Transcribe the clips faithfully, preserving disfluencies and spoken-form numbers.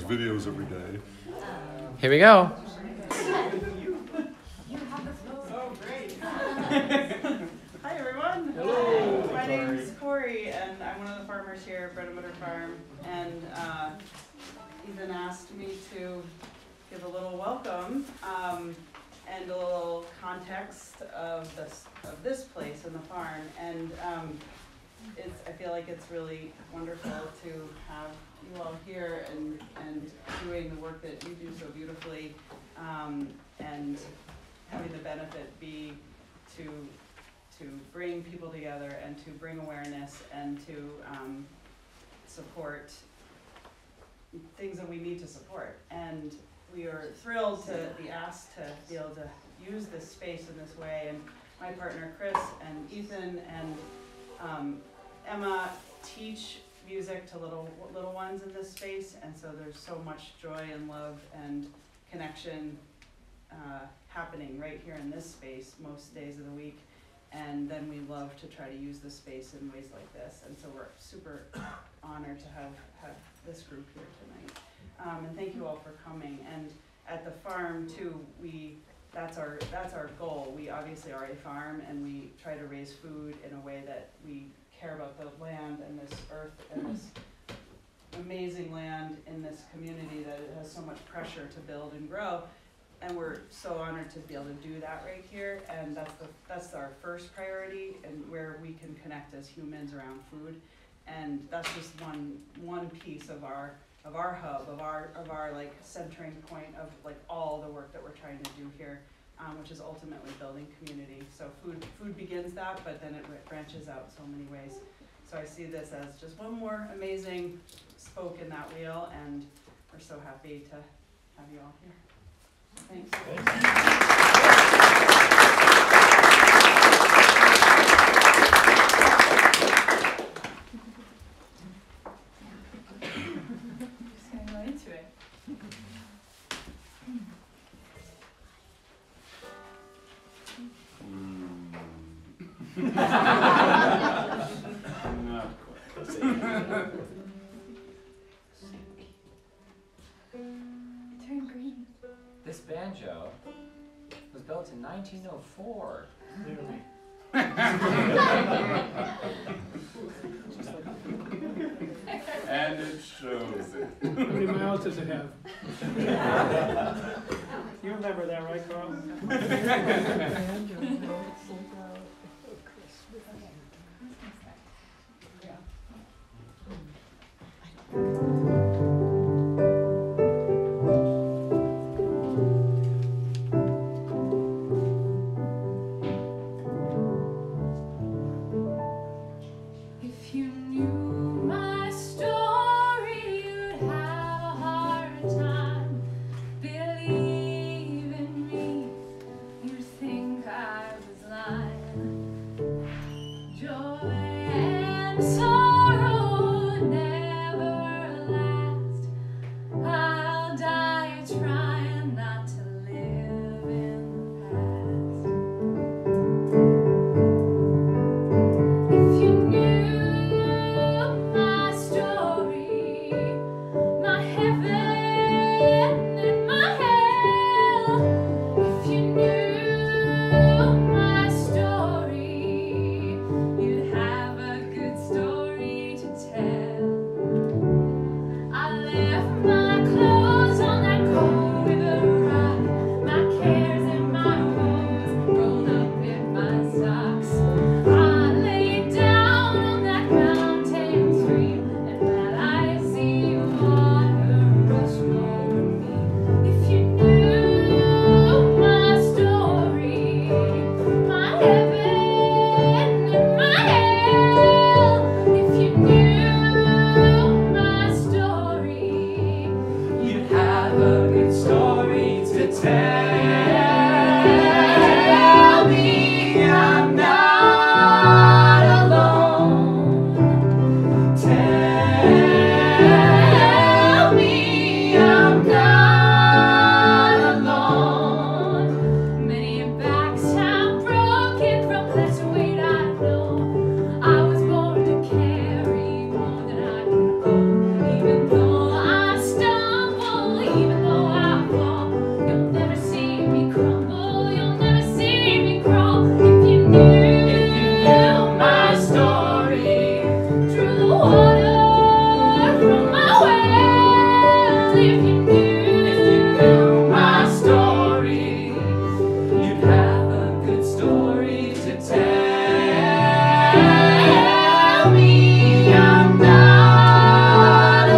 videos every day. Here we go. Oh, great. Hi, everyone. Hello. My name's Corey, and I'm one of the farmers here at Bread and Butter Farm. And uh, Ethan asked me to give a little welcome um, and a little context of this of this place and the farm. And um, it's I feel like it's really wonderful to have you all here and and doing the work that you do so beautifully, um, and having the benefit be to to bring people together and to bring awareness and to um, support things that we need to support. And we are thrilled to be asked to be able to use this space in this way. And my partner Chris and Ethan and um, Emma teach music to little little ones in this space, and so there's so much joy and love and connection uh, happening right here in this space most days of the week. And then we love to try to use the space in ways like this, and so we're super honored to have, have this group here tonight. Um, and thank you all for coming. And at the farm too, we that's our that's our goal. We obviously are a farm, and we try to raise food in a way that we care about the land and this earth and this amazing land in this community that it has so much pressure to build and grow. And we're so honored to be able to do that right here. And that's the that's our first priority, and where we can connect as humans around food. And that's just one one piece of our of our hub, of our of our like centering point of like all the work that we're trying to do here, um, which is ultimately building community. So food food begins that, but then it branches out so many ways. So I see this as just one more amazing spoke in that wheel, and we're so happy to have you all here. Thanks. Just gonna go into it. Not quite. Turn green. This banjo was built in nineteen oh four. Clearly. And it shows it. How many miles does it have? You remember that, right, Carl? If you knew my story, you'd have a hard time believing me. You'd think I was lying. Joy and sorrow never last. I'll die trying not to live in the past. If you knew my story, my heaven and my hell. If you knew my story, you'd have a good story to tell. I left my clothes on that cold river rock, my cares and my woes rolled up in my socks. I lay down on that mountain stream and let icy water rush over me. If you knew my story, my heaven and my hell. If you knew my story, you'd have a good story to tell. Tell me I'm not alone. Tell me I'm not alone. Many backs have broken from less weight I know. I was born to carry more than I can hold. Even though I stumble if you knew, If you knew my story, you'd have a good story to tell me. I'm not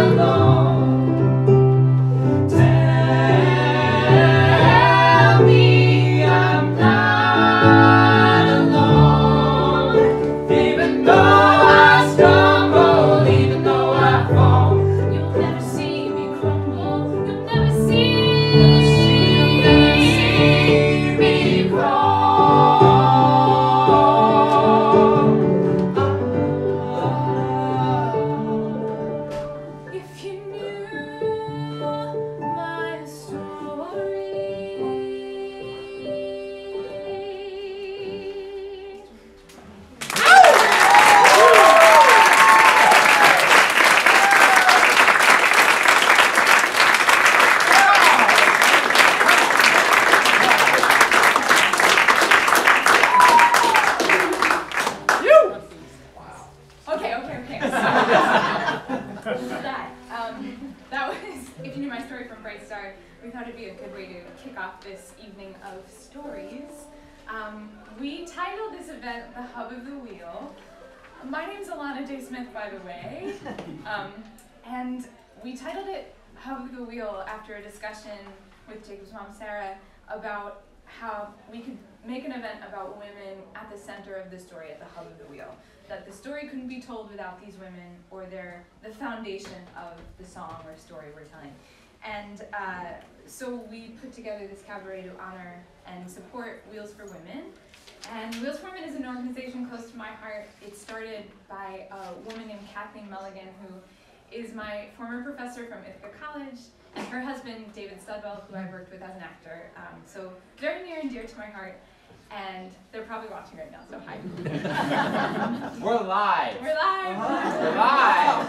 alone. Tell me I'm not alone. Even though I stumble, even though I fall, you'll never see me crumble. You'll never see, never see me crawl. if you knew my story. Okay, okay, okay. So, that, um, that was, if you knew my story from Bright Star, we thought it'd be a good way to kick off this evening of stories. Um, we titled this event The Hub of the Wheel. My name's Alana J. Smith, by the way. Um, and we titled it Hub of the Wheel after a discussion with Jacob's mom, Sarah, about how we could make an event about women at the center of the story, at the hub of the wheel. That the story couldn't be told without these women, or they're the foundation of the song or story we're telling. And uh, so we put together this cabaret to honor and support Wheels for Women. And Wheels for Women is an organization close to my heart. It started by a woman named Kathleen Mulligan, who is my former professor from Ithaca College, and her husband, David Studwell, who I've worked with as an actor. Um, so very near and dear to my heart. And they're probably watching right now, so hi. We're live. We're live. We're live.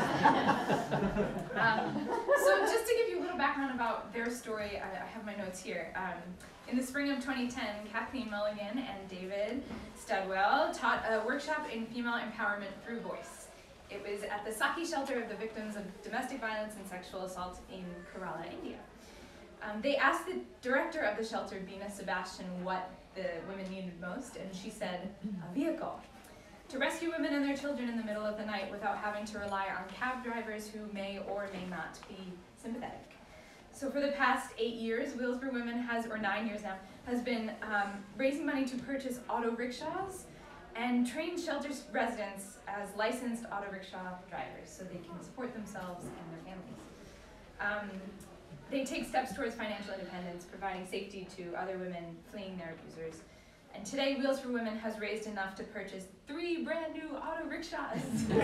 Um, so just to give you a little background about their story, I, I have my notes here. Um, in the spring of twenty ten, Kathleen Mulligan and David Studwell taught a workshop in female empowerment through voice. It was at the Saki shelter of the victims of domestic violence and sexual assault in Kerala, India. Um, they asked the director of the shelter, Bina Sebastian, what the women needed most, and she said, a vehicle. To rescue women and their children in the middle of the night without having to rely on cab drivers who may or may not be sympathetic. So for the past eight years, Wheels for Women has, or nine years now, has been um, raising money to purchase auto rickshaws and train shelter residents as licensed auto rickshaw drivers so they can support themselves and their families. Um, they take steps towards financial independence, providing safety to other women fleeing their abusers. And today, Wheels for Women has raised enough to purchase three brand new auto rickshaws.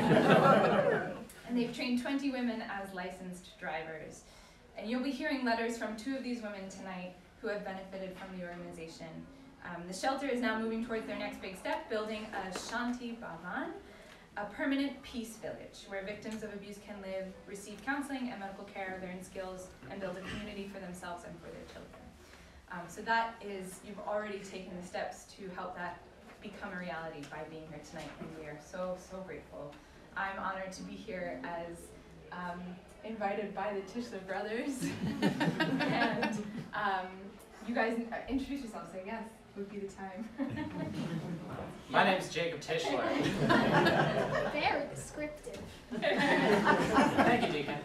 And they've trained twenty women as licensed drivers. And you'll be hearing letters from two of these women tonight who have benefited from the organization. Um, the shelter is now moving towards their next big step, building a Shanti Bhavan, a permanent peace village where victims of abuse can live, receive counseling and medical care, learn skills, and build a community for themselves and for their children. Um, so that is, you've already taken the steps to help that become a reality by being here tonight, and we are so, so grateful. I'm honored to be here as um, invited by the Tischler brothers. And um, you guys uh, introduce yourselves, I guess, would be the time. My name's Jacob Tischler. Very descriptive. Thank you, Deacon.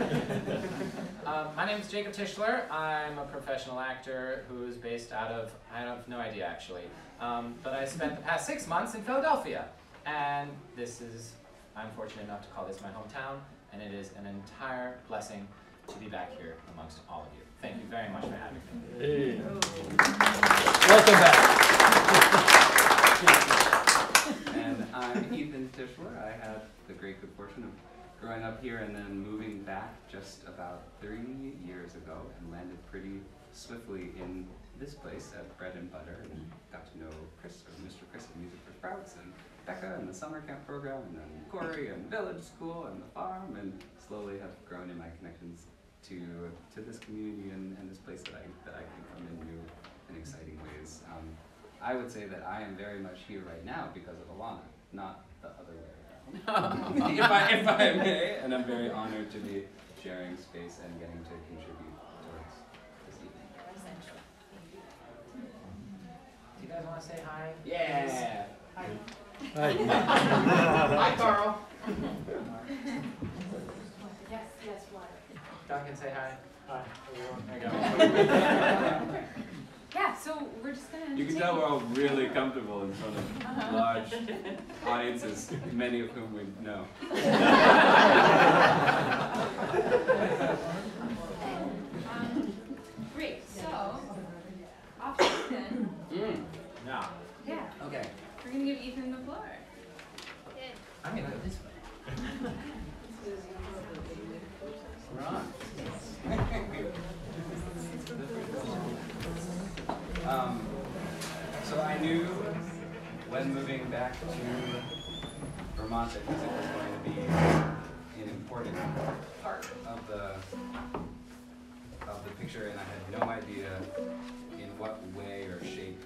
Um, my name is Jacob Tischler. I'm a professional actor who's based out of, I have no idea actually, um, but I spent the past six months in Philadelphia. And this is, I'm fortunate enough to call this my hometown, and it is an entire blessing to be back here amongst all of you. Thank you very much for having me. Hey. Welcome back. And I'm Ethan Tischler. I had the great good fortune of growing up here and then moving back just about three years ago and landed pretty swiftly in this place at Bread and Butter and got to know Chris, or Mister Chris at Music for Sprouts, and Becca and the summer camp program, and then Corey and Village School and the farm, and slowly have grown in my connections to to this community and, and this place that I that I came from in new and exciting ways. Um, I would say that I am very much here right now because of Alana, not the other way around. if I if I may, and I'm very honored to be sharing space and getting to contribute towards this evening. Essential. Do you guys want to say hi? Yeah! Hi. Hi, Carl. Yes, yes, water. Duncan, say hi. Hi, There you go. Yeah, so we're just gonna. You can take- tell we're all really comfortable in front of large audiences, many of whom we know. Um, great. So, off to Ethan. Mm. No. Yeah, Okay. we're gonna give Ethan the floor. I'm going to go this way. We're on. Um, so I knew when moving back to Vermont that music was going to be an important part of the of the picture, and I had no idea in what way or shape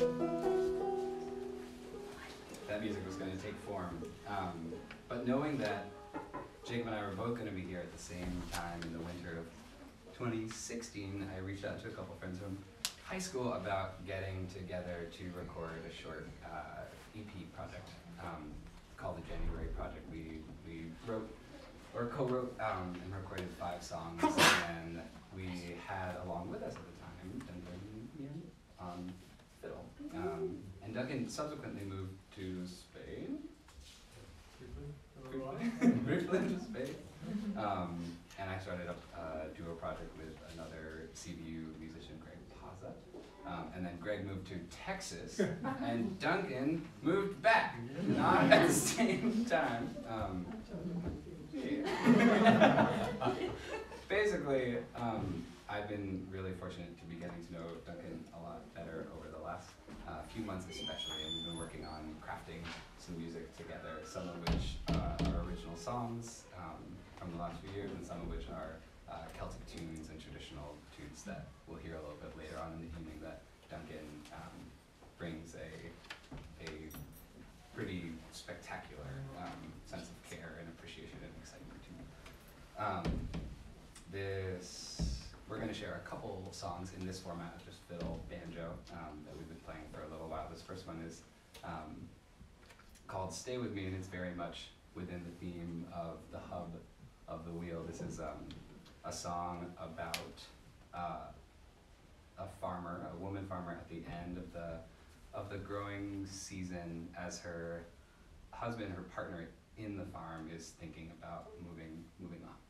that music was going to take form. Um, but knowing that Jacob and I were both going to be here at the same time in the winter of twenty sixteen, I reached out to a couple friends from high school about getting together to record a short uh, E P project um, called the January Project. We we wrote or co-wrote um, and recorded five songs, and we had along with us at the time Duncan on fiddle. Um, and Duncan subsequently moved to Spain. Briefly to Spain. Um, and I started a uh, duo project with another C B U musician, Greg. Um, and then Greg moved to Texas, and Duncan moved back, not at the same time. Um, yeah. Basically, um, I've been really fortunate to be getting to know Duncan a lot better over the last uh, few months especially, and we've been working on crafting some music together, some of which uh, are original songs um, from the last few years, and some of which are uh, Celtic tunes and traditional tunes that we'll hear a little bit later on in the evening that Duncan um, brings a, a pretty spectacular um, sense of care and appreciation and excitement to. Um, this, we're going to share a couple songs in this format of just fiddle banjo um, that we've been playing for a little while. This first one is um, called Stay With Me, and it's very much within the theme of the hub of the wheel. This is um, a song about uh, a farmer, a woman farmer at the end of the of the growing season, as her husband, her partner in the farm, is thinking about moving moving on.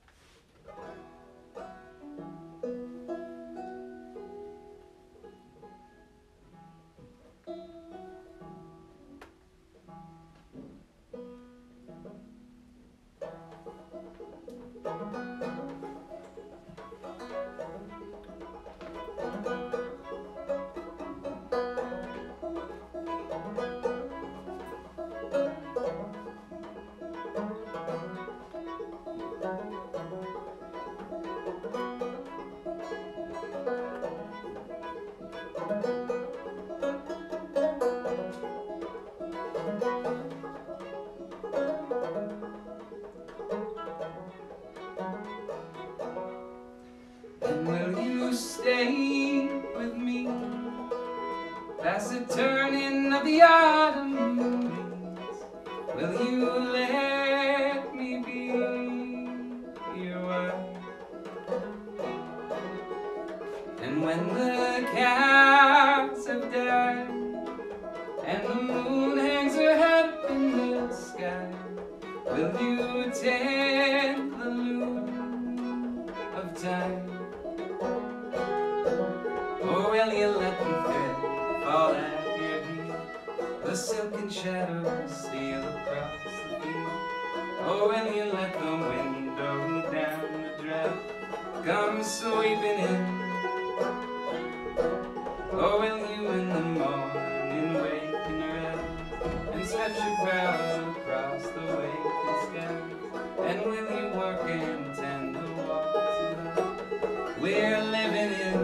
And will you stay with me past the turning of the autumn leaves? Will you let me be your wife? And when the cows have died and the moon hangs her head up in the sky, will you tend the loom of time? Or will you let the thread fall at your feet, the silken shadows steal across the field? Or will you let the window down the draft come sweeping in? Or will you in the morning wake and rest and stretch your brow across the waking skies? And will you work and tend the walks of life we're living in?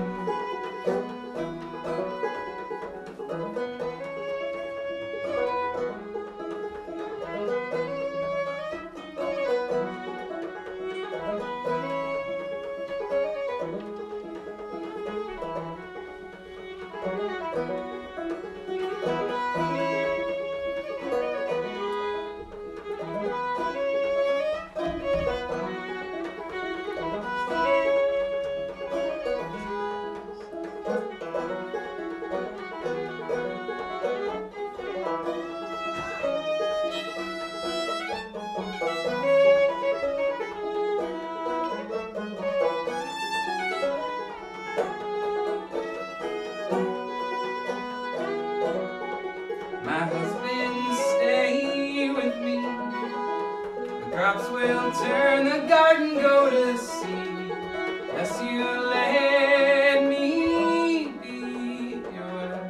I'll turn the garden, go to sea. Yes, you let me be your.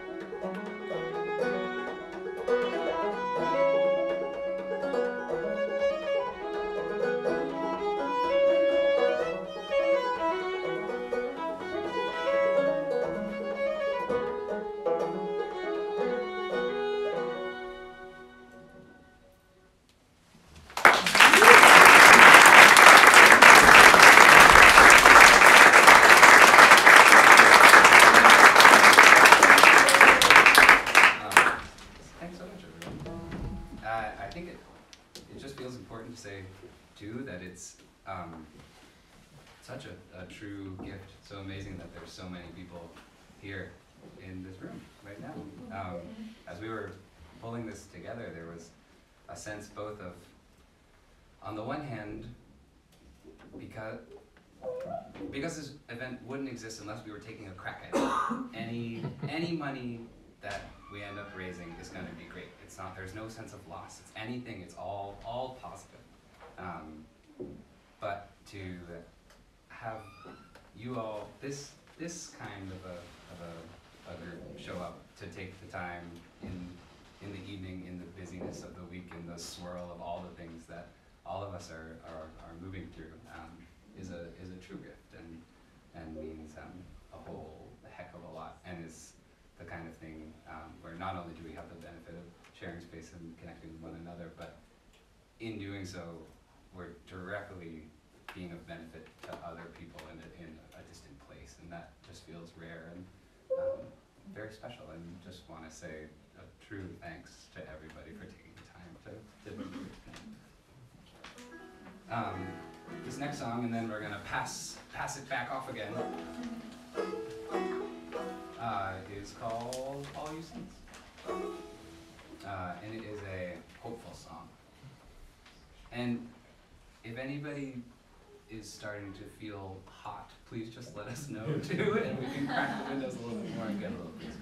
Thanks so much, everyone. Uh, I think it, it just feels important to say, too, that it's um, such a, a true gift. So amazing that there's so many people here in this room right now. Um, as we were pulling this together, there was a sense both of, on the one hand, because because this event wouldn't exist unless we were taking a crack at it. Any any money that we end up raising is going to be great. It's not. There's no sense of loss. It's anything. It's all all positive. Um, but to have you all this this kind of a of a, a group show up to take the time in in the evening, in the busyness of the week, in the swirl of all the things that all of us are are, are moving through, um, is a is a true gift and and means um, a whole heck of a lot, and is the kind of thing um, where not only do we have the benefit of sharing space and connecting with one another, but in doing so, we're directly being of benefit to other people in a, in a distant place, and that just feels rare and um, very special. And just want to say a true thanks to everybody for taking the time to, to be here tonight. Um, this next song, and then we're gonna pass pass it back off again. Uh, is called All You Saints. Uh, and it is a hopeful song. And if anybody is starting to feel hot, please just let us know too, and we can crack the windows a little bit more and get a little peaceful.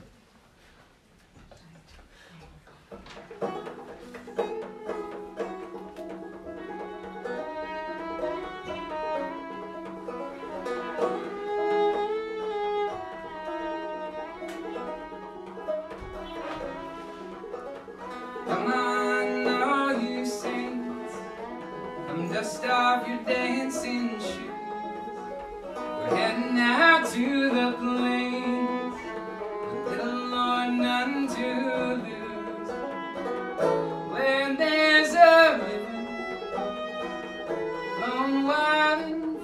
Come on, all you saints, come dust off your dancing shoes. We're heading out to the plains, with little or none to lose. Where there's a river, flowing wild and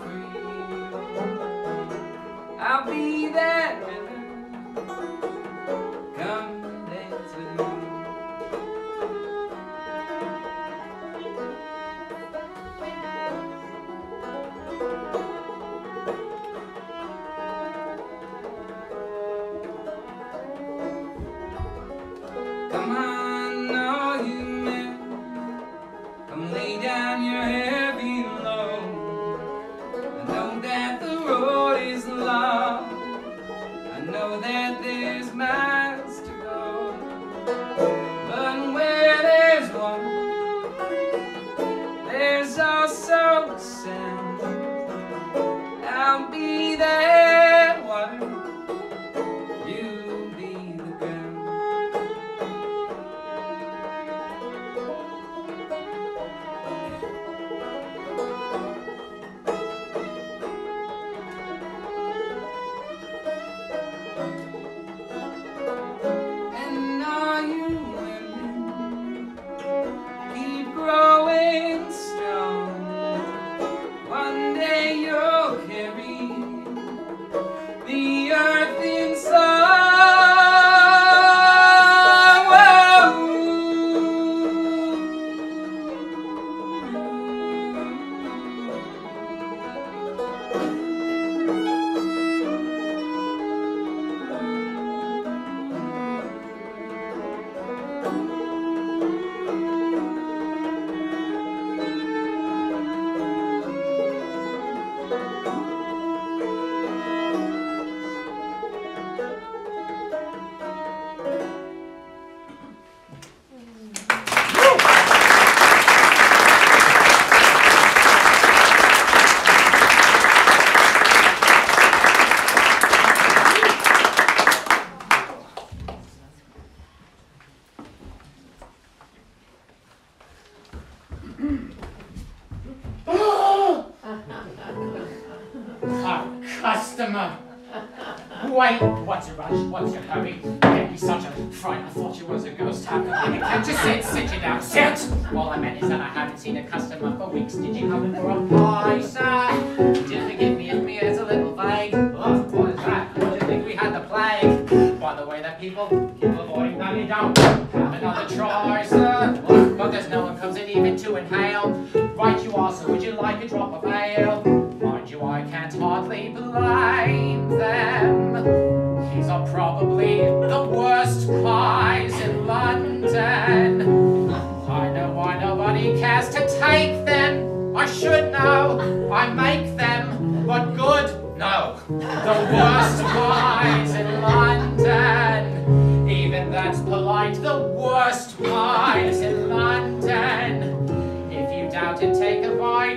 free, I'll be that river, come dance with me. customer. Wait, what's your rush? What's your hurry? Gave me such a fright, I thought you was a ghost. How come you can't just sit? Sit you down, sit! All I meant is that I haven't seen a customer for weeks. Did you come in for a pie, sir? Did forgive me if me is a little vague. Oh, what is that? What do you think we had the plague? By the way that people keep avoiding that you don't have another try, sir. But there's no one comes in even to inhale. Right you are, so would you like a drop of ale? Mind you, I can't hardly blame them. These are probably the worst pies in London. I know why nobody cares to take them. I should know, I make them, but good, no. The worst pies in London. Even that's polite, the worst pies in London. If you doubt it, take a bite.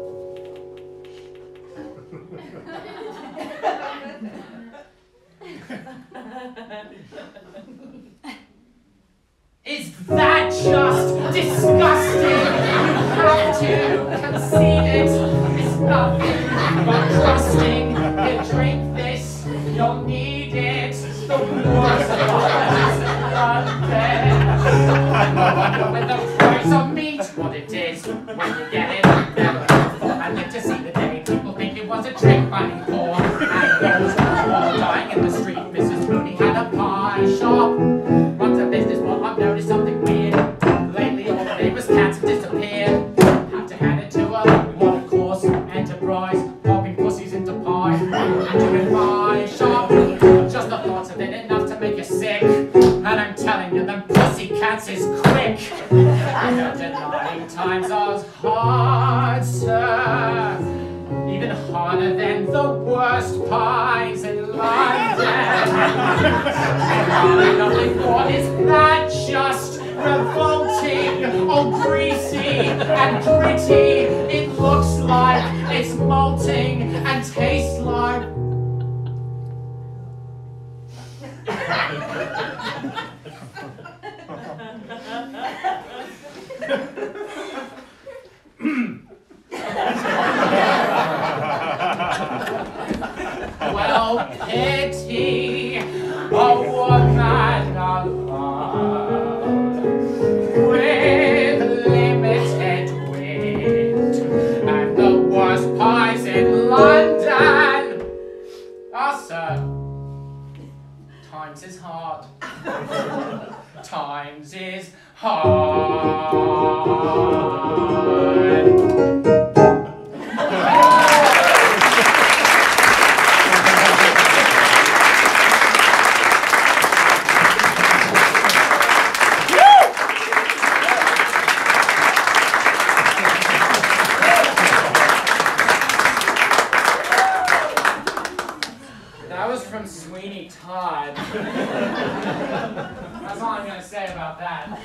Is that just disgusting? You have to concede it. It's nothing but crusting. You drink this, you'll need it. The worst part is London. I wonder with the price of meat what it is when you get it. Never thought I'd live to see the day people think it was a trick finding poor. And those all dying in the street. Missus Mooney had a pie shop. Runs a business, but I've noticed something weird. Lately all the neighbors' cats have disappeared. Had to hand it to her. What a course, enterprise, popping pussies into pie. And doing pie shop. Just the thoughts of it enough to make you sick. And I'm telling you, them pussy cats is quick. No denying times are hard, sir. Even harder than the worst pies in London. Nothing more is that just revolting, oh greasy and gritty. It looks like it's molting and tastes like. Well, pity a woman alone with limited wit and the worst pies in London. Ah, sir, times is hard. Times is hard. That's all I'm going to say about that.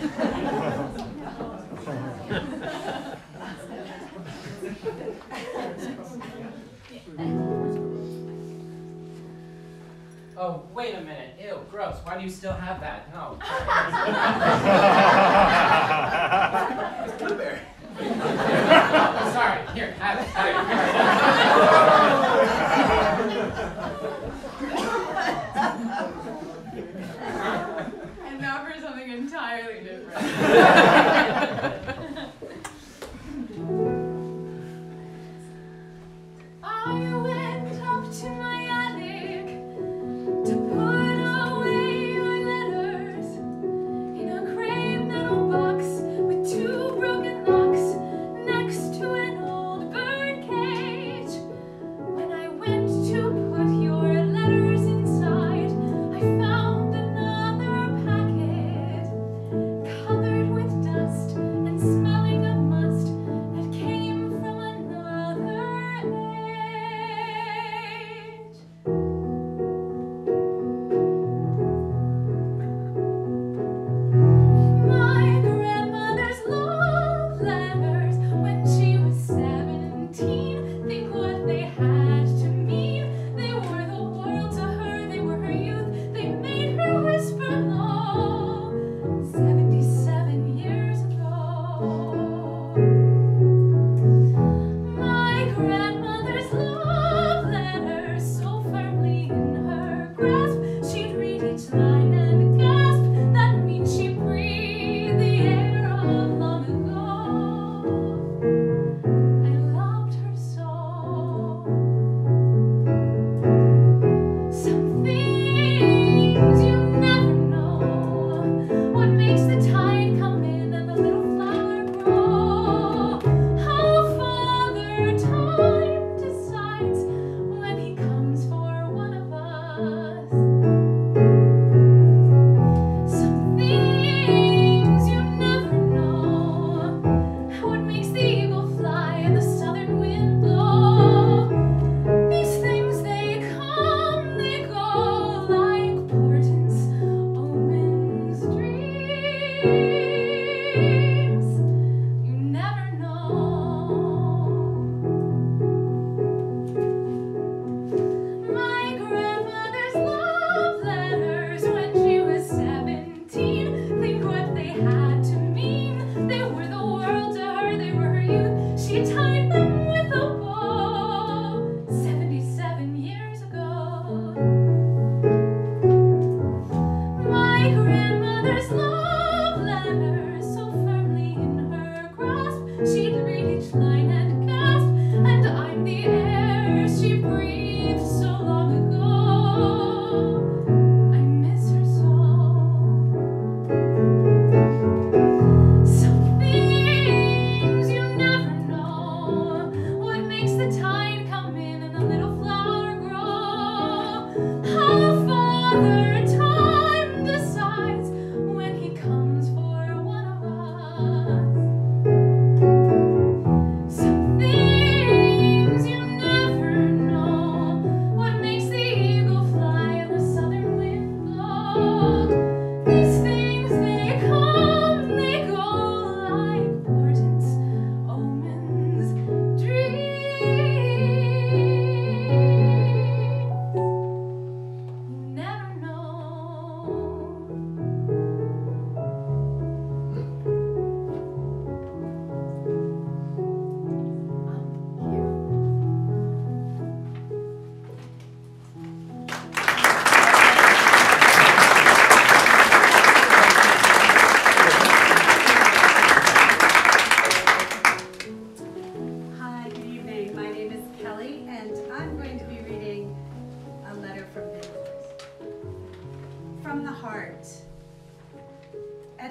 Oh, wait a minute. Ew, gross. Why do you still have that? No. It's blueberry. Oh, sorry. Here, have it. Have it. And now for something entirely different. I went up to my attic to put away your letters in a gray metal box with two broken locks next to an old bird cage.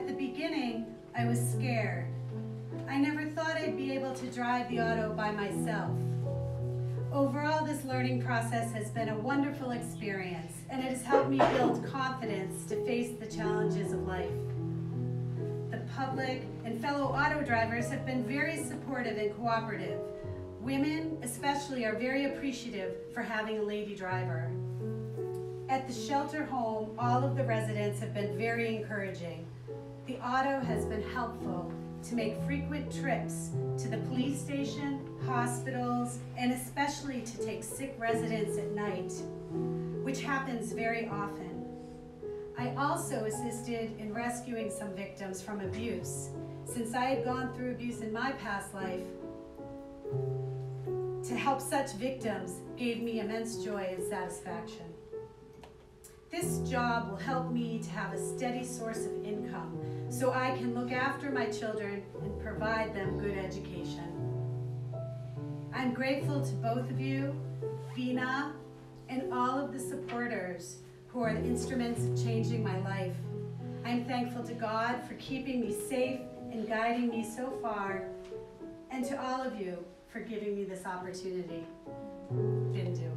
the beginning, I was scared. I never thought I'd be able to drive the auto by myself. Overall, this learning process has been a wonderful experience, and it has helped me build confidence to face the challenges of life. The public and fellow auto drivers have been very supportive and cooperative. Women, especially, are very appreciative for having a lady driver. At the shelter home, all of the residents have been very encouraging. The auto has been helpful to make frequent trips to the police station, hospitals, and especially to take sick residents at night, which happens very often. I also assisted in rescuing some victims from abuse. Since I had gone through abuse in my past life, to help such victims gave me immense joy and satisfaction. This job will help me to have a steady source of income so I can look after my children and provide them good education. I'm grateful to both of you, Bina, and all of the supporters who are the instruments of changing my life. I'm thankful to God for keeping me safe and guiding me so far, and to all of you for giving me this opportunity. Bindu.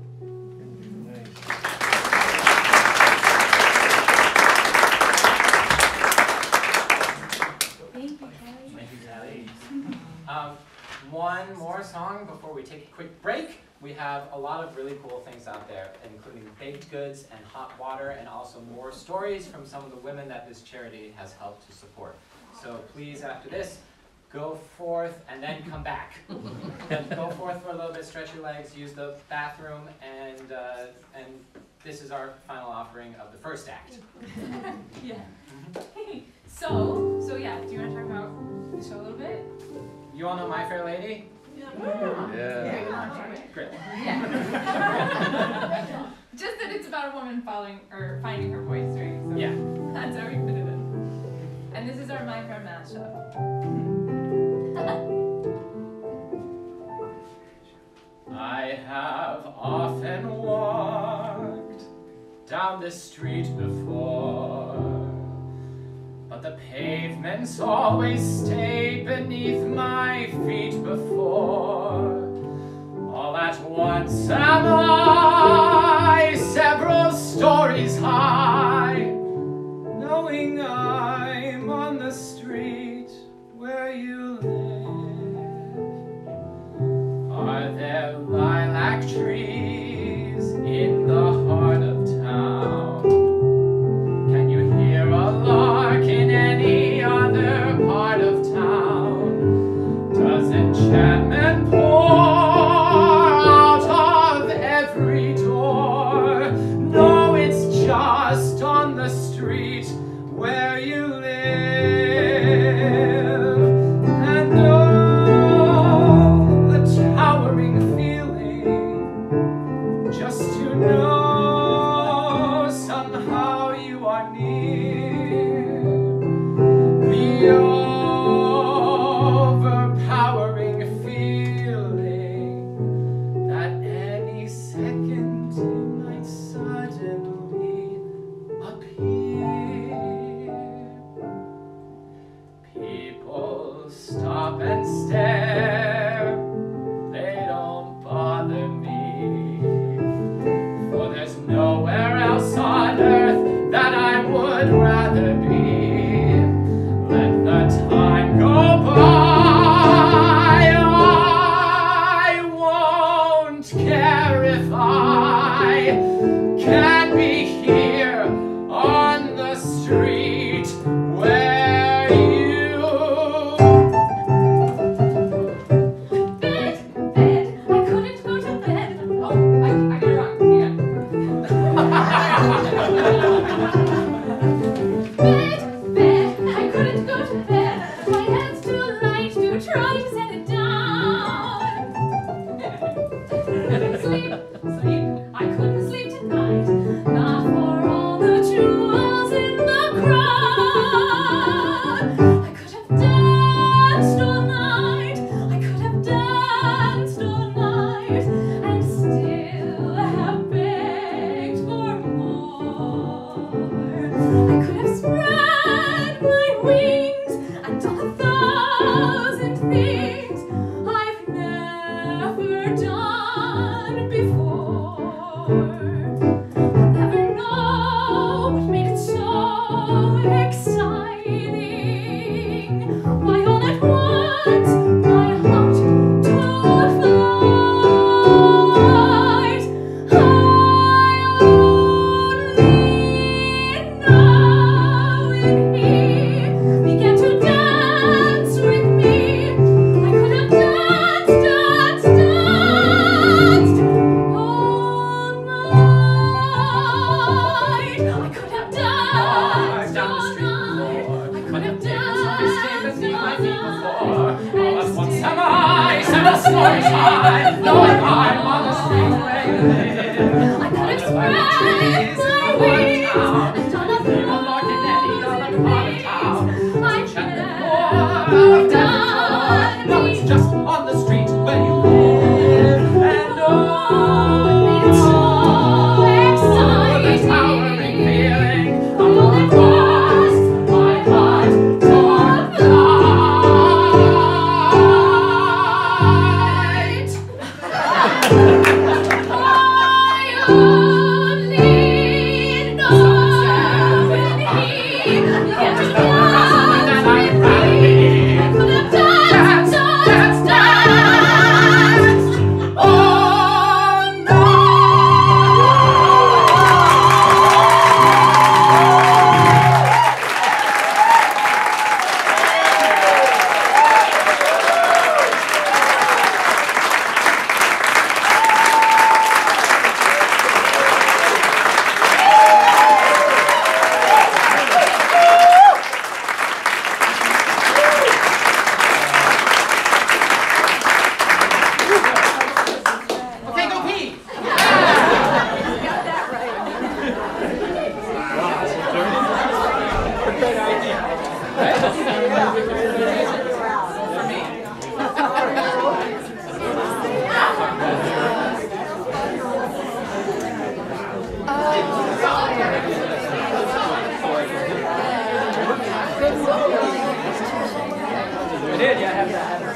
Thank you, Thank you, Sally. Um, one more song before we take a quick break. We have a lot of really cool things out there, including baked goods and hot water, and also more stories from some of the women that this charity has helped to support. So please, after this, go forth and then come back. Then go forth for a little bit, stretch your legs, use the bathroom, and uh, and this is our final offering of the first act. Yeah. So, so yeah, do you want to talk about the show a little bit? You all know My Fair Lady? Yeah. Great. Yeah. Just that it's about a woman following or finding her voice, right? So Yeah. that's how we put it in. And this is our My Fair mashup. I have often walked down this street before, but the pavements always stay beneath my feet before. All at once am I several stories high, knowing I'm on the street where you live. Are there lilac trees in the heart of town? Can you hear a lark in any other part of town? Does enchantment pour out of every door? No, it's just on the street where you live. And oh, the towering feeling, just to know somehow you are near. The overpowering feeling that any second you might suddenly appear. People stop and stare, they don't bother me, for there's nowhere else on earth that I would rather be. Let the time go by, I won't care if I can't be here on the street where you Bed, bed, I couldn't go to bed. Oh, I, I got it wrong. Yeah. Bed, bed, I couldn't go to bed. My head's too light to try to set it down. Sleep, sleep, I couldn't sleep tonight. Not for I could express my wings and on the floor I can't done No, it's just on the street where you live. And oh, it's so exciting. the towering feeling of across my heart torn flight. I only know when he gets to dance with me. For the dance, dance, dance. Oh no! Okay, go pee! For me. I did, yeah, I have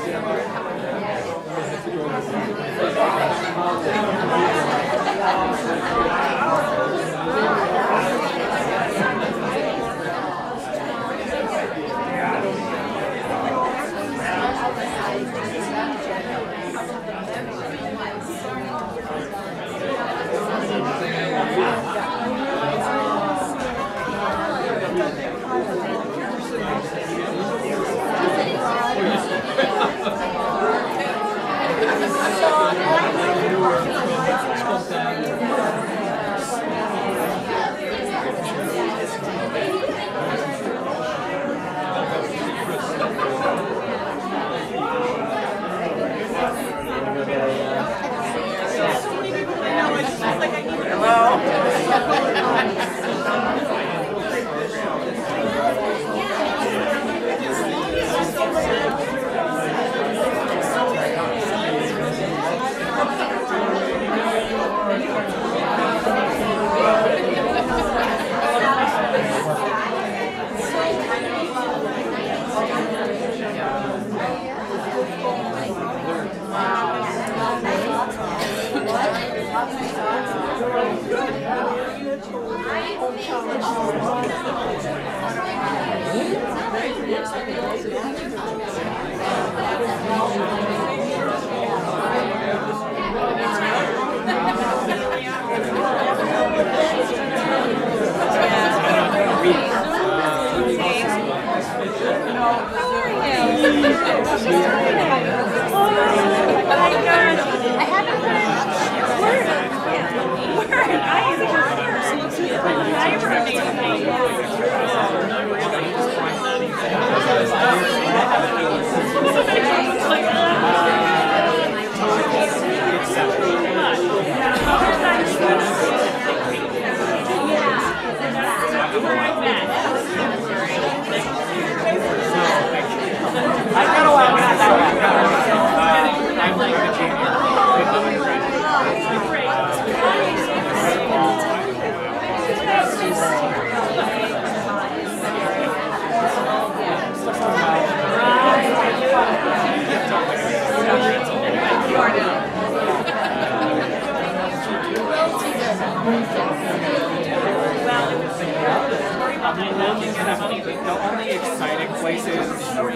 The only exciting places as far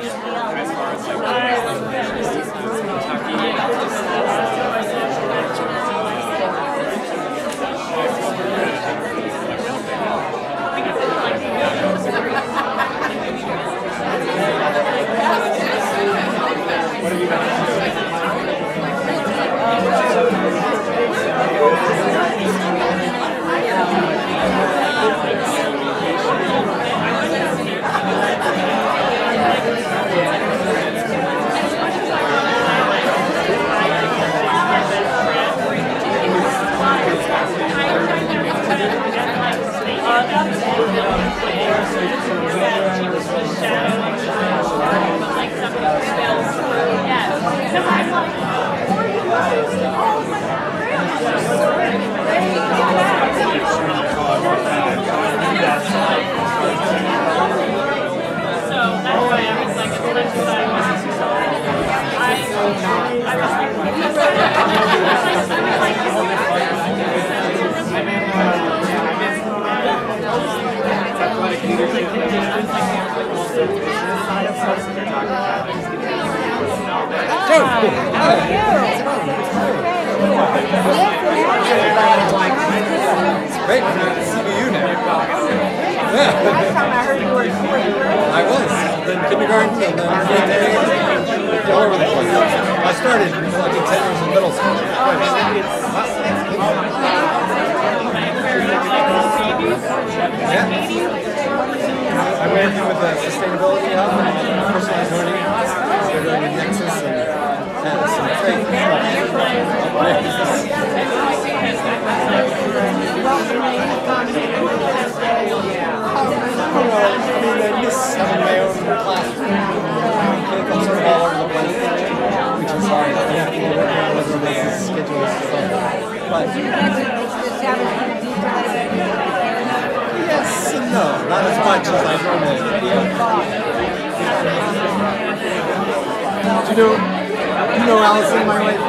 as like What have you done? Great, I'm at C B U now. Yeah. Last time I heard you were in fourth grade. I was. Then kindergarten, and then fifth grade, all over the place. I started like in ten years in middle school. Yeah. I ran with the sustainability hub and personalized learning. They're doing a Nexus and uh, some great I mean, I miss having my own classroom. I think I'm sort of all over the place, which is hard. I have to work out whether my schedule is stuff. But yes and no, not as much as I normally do. Do you know, do you know Allison, my wife?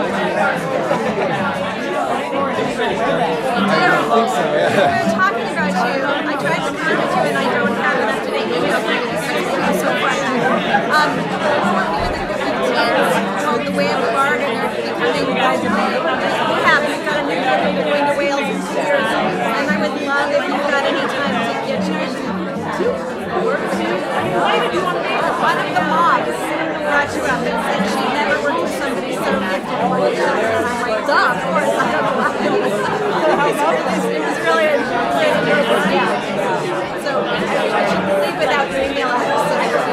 I don't think so, yeah. We were talking about you. I tried to contact you and I don't have an up-to-date email for you. So far. Um, working with a group of teens called the Way of the Bard, and they're becoming guys of the We have. We've got a new group of going to Wales in two years. And I would love if you've got any time to get you to work with you. One of the moms brought you up and said she never worked with somebody so gifted. And I'm like, duh, of course. I don't know. It was really a great experience. So I should leave without your email address.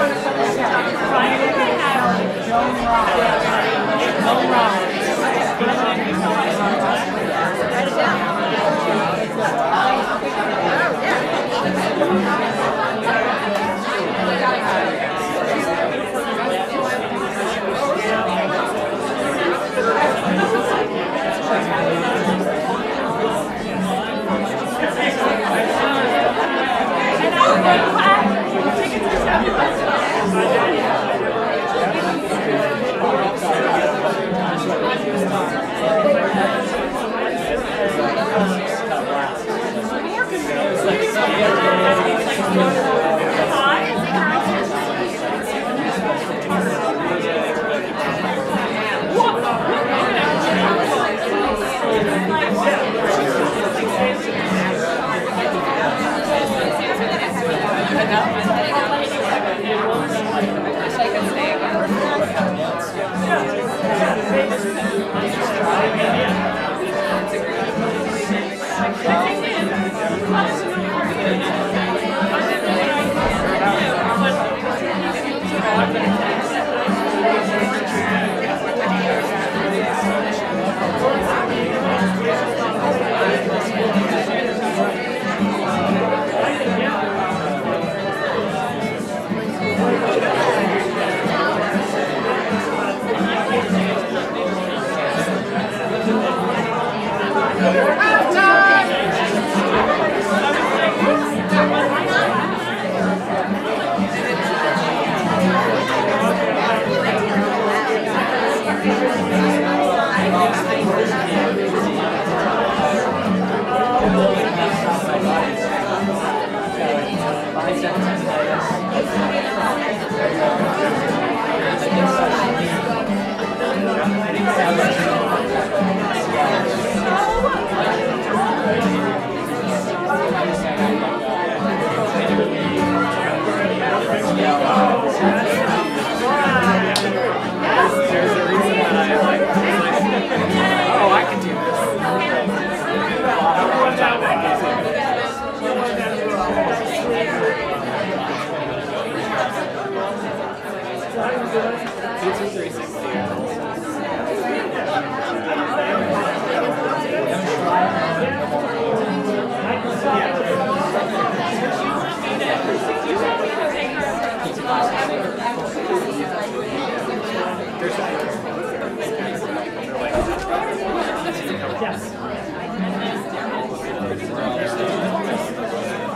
Write it down. Oh, yeah.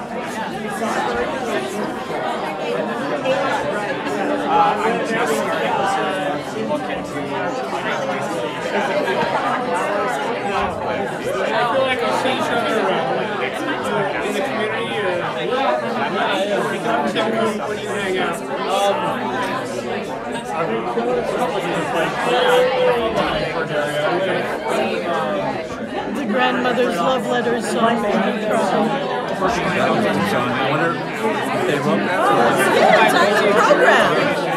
Uh, I'm just grandmother's love letters song made me cry. I wonder if they wrote that. Yeah, it's on the program.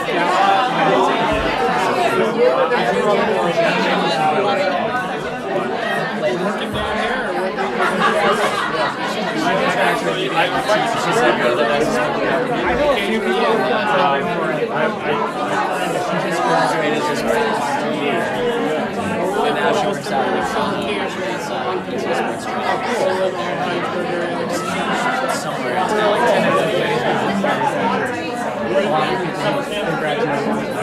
Actually, I she said one of the best. I know a few people. I she just graduated this grade. And now she works out of somewhere. It's got like ten of a lot of people graduated.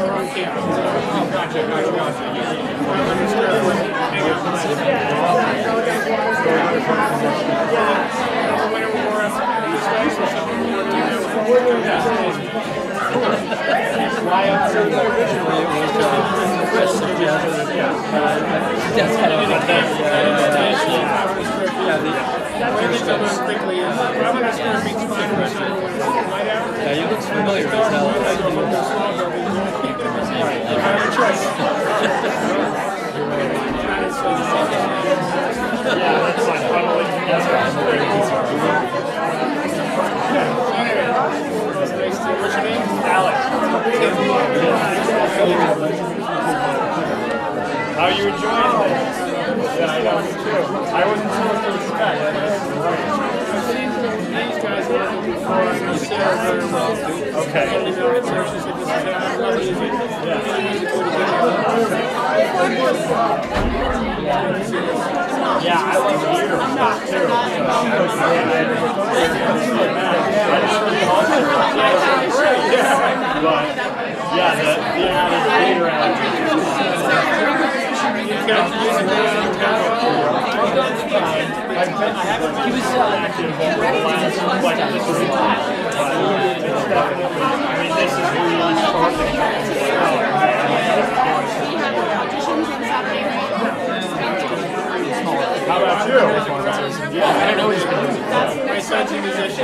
Why originally it was just yeah. That's kind of a thing. Yeah, yeah, you look familiar as hell. Yeah, that's fine. Probably. What's your name? Alex. How are you enjoying this? Yeah, I know, me too. I wasn't sure what to expect. These guys were looking for the sales very well. Okay. And you know, it's actually said this is not easy. Yeah, I love the year stuff too. But yeah, the the added theater added. He was active over the last like this was it's definitely. I mean, this is who you start How about you? Yeah, I don't know what he's doing. My son's a musician.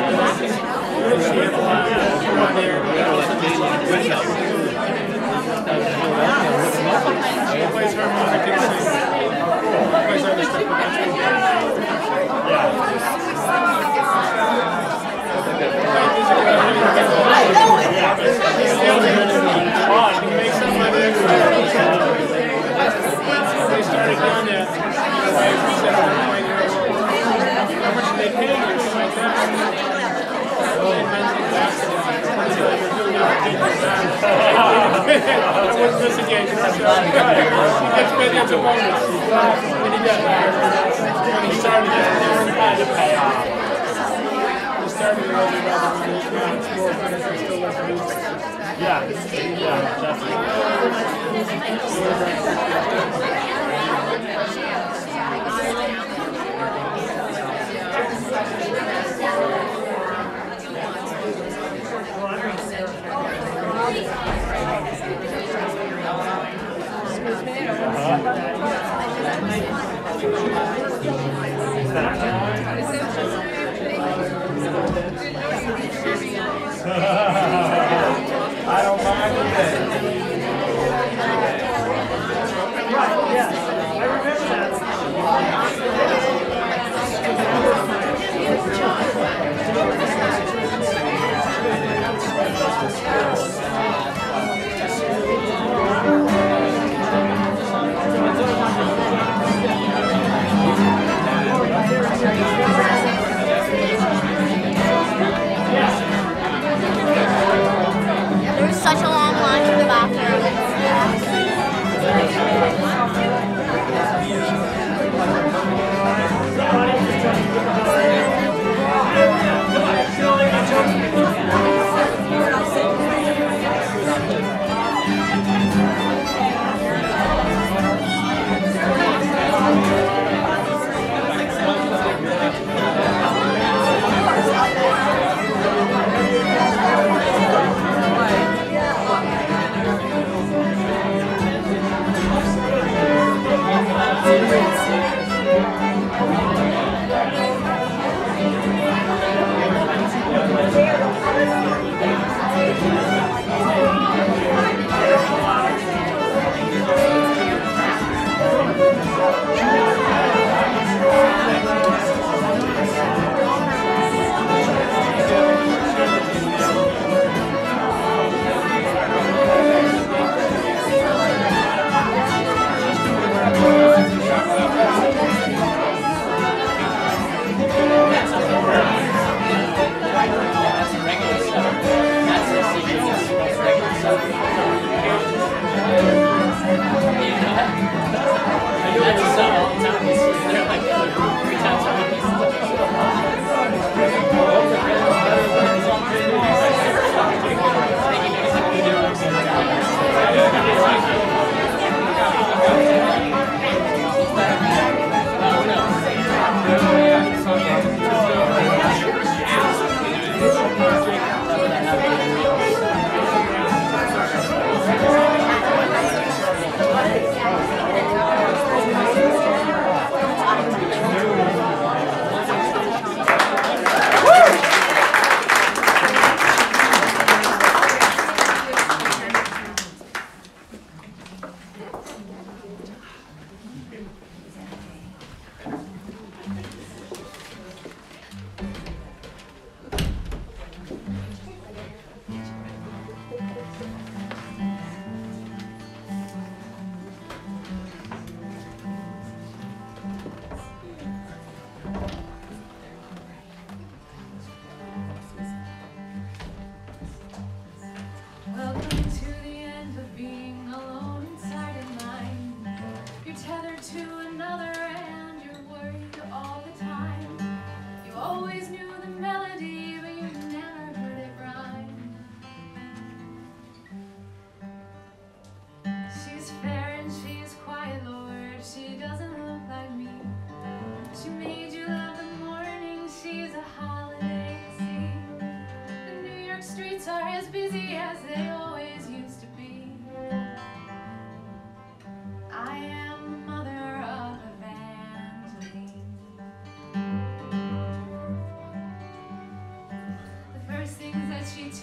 He plays harmonica and sings. He plays other stuff. Yeah. He makes some money every year. They started doing that. How much do they pay you? Something like that. That was this again. He gets paid as a bonus. When he got when he started it, he had to pay off. He started it over rather than it's more benefits still less music. Yeah, yeah, I don't mind it. Right, yeah.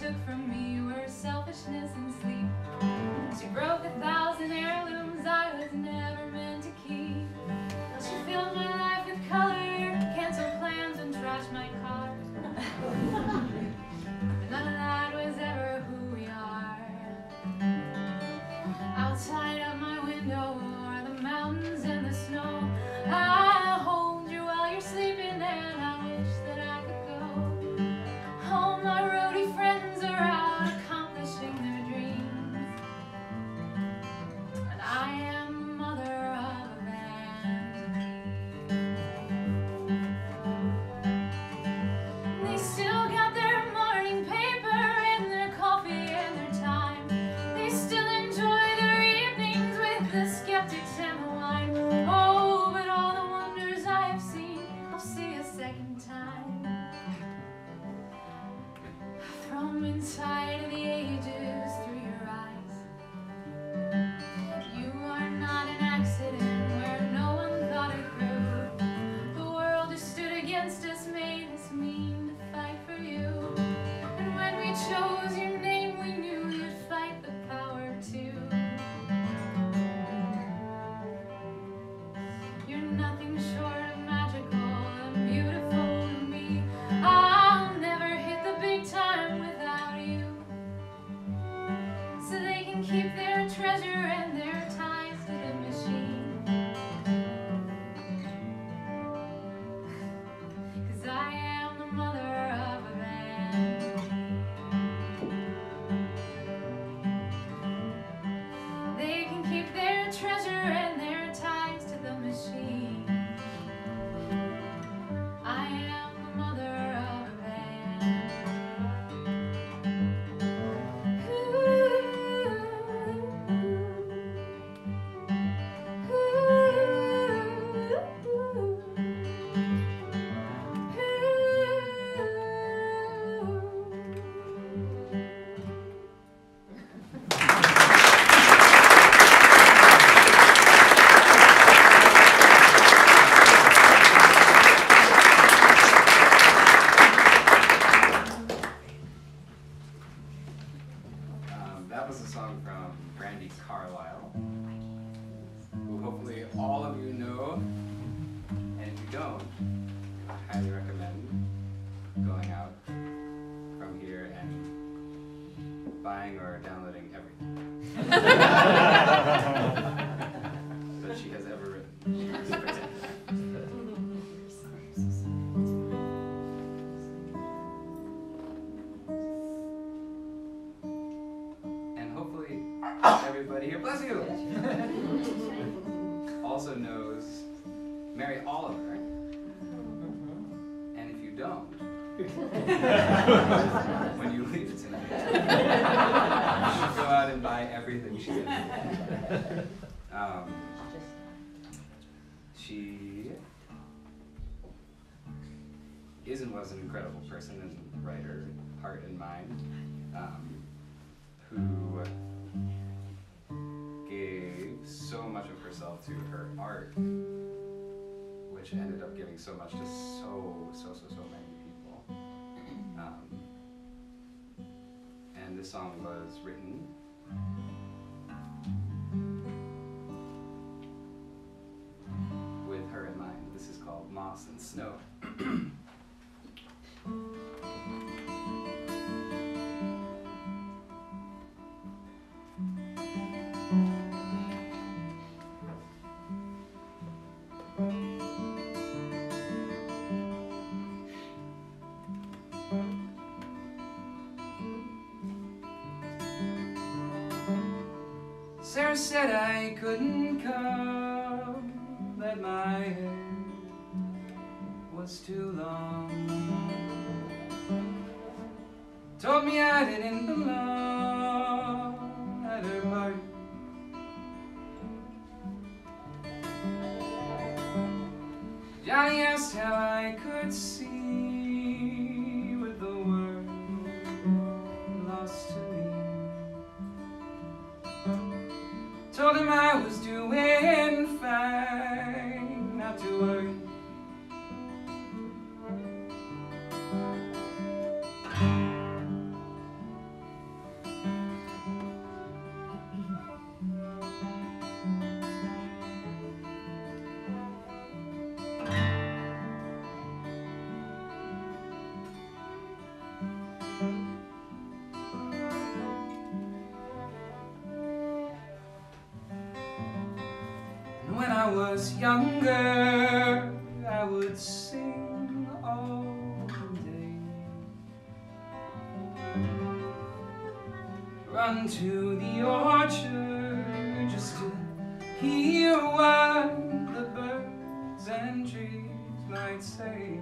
took from me were selfishness and sleep. She broke a thousand heirlooms I was never meant to keep. She filled my life with color, canceled plans and trashed my car. But none of that was ever who we are. Outside of my window are the mountains and the snow. I hold you while you're sleeping and I wish that I could go. All my roadie friends are out accomplishing their dreams, and I am the mother of a band. They still got their morning paper and their coffee and their time. They still enjoy their evenings with the skeptics and the wine. Oh, but all the wonders I have seen, I'll see a second time. From inside of the ages through your eyes. You are not an accident where no one thought it grew. The world just stood against us, made us mean to fight for you. And when we chose your name, we knew you'd fight the power too. You're nothing short of magical and beautiful to me. I'll never hit the big time without you. So they can keep their treasure and their ties to the machine. 'Cause I am the mother of a band. They can keep their treasure and their ties to the machine. I am the mother of a band. Um, that was a song from Brandy Carlisle, who hopefully all of you know, and if you don't, I highly recommend going out from here and buying or downloading everything that she has ever written. It's spectacular. And hopefully everybody here, bless you, also knows Mary Oliver. And if you don't, when you leave tonight, you should go out and buy everything she's in. Um, she is and was an incredible person and writer, heart and mind, um, who gave so much of herself to her art, which ended up giving so much to so, so, so, so many people. Um, and this song was written with her in mind. This is called Moss and Snow. Sarah said I couldn't come, that my hair was too long. Told me I didn't belong at her party. Johnny asked how I could see with the world lost to me. Told him I was doing fine, not to worry. I was younger, I would sing all day, run to the orchard just to hear what the birds and trees might say.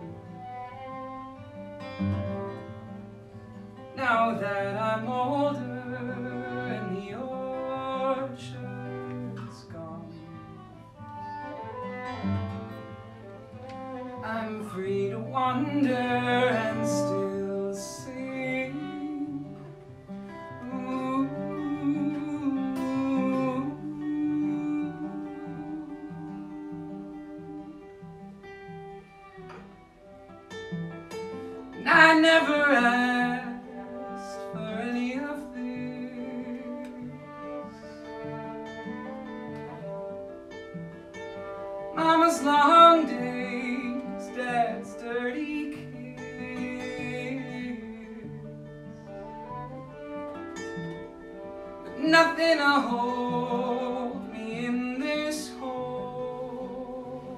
Now that I'm older and the orchard's gone, I'm free to wander and still sing. Ooh. And I never asked for any of this. Mama's long days, Dad's dirty kiss, but nothing to hold me in this hole.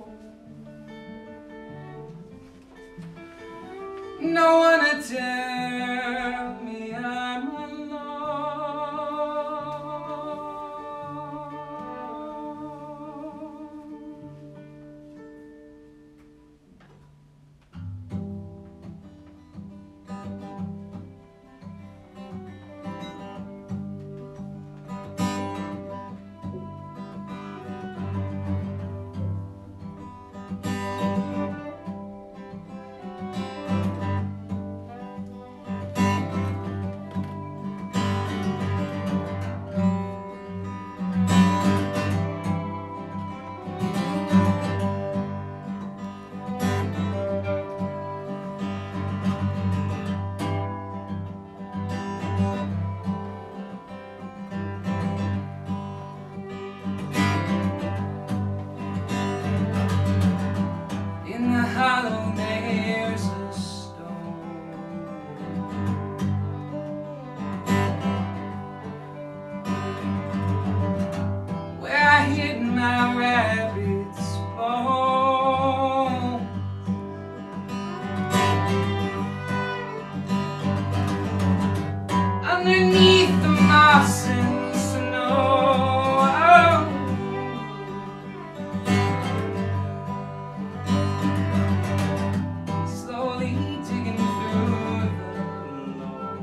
No one to tell me I'm in the hollow there's a stone where I hid my rabbit's bone. Underneath the moss and snow, slowly digging through the loam.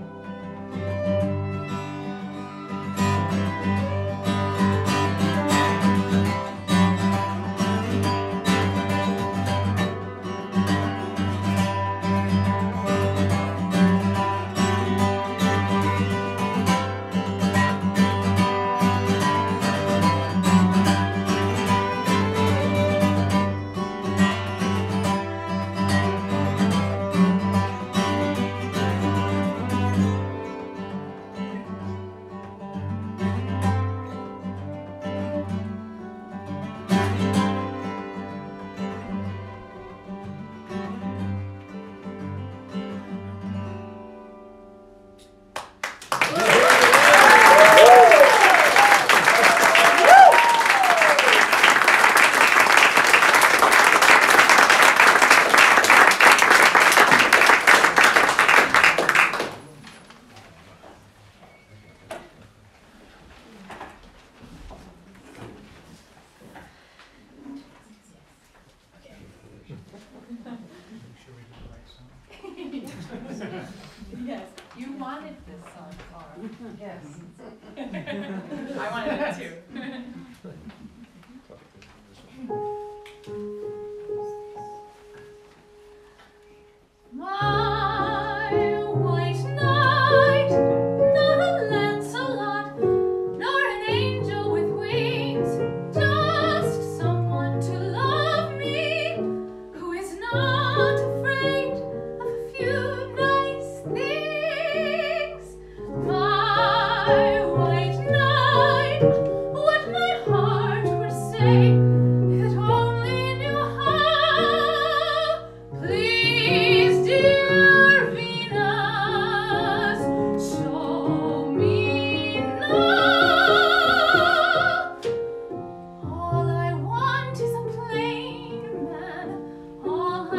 Yes, you wanted this song, Carl. Yes. I wanted it too. My white knight, not a Lancelot, nor an angel with wings, just someone to love me, who is not afraid of a few nice things. My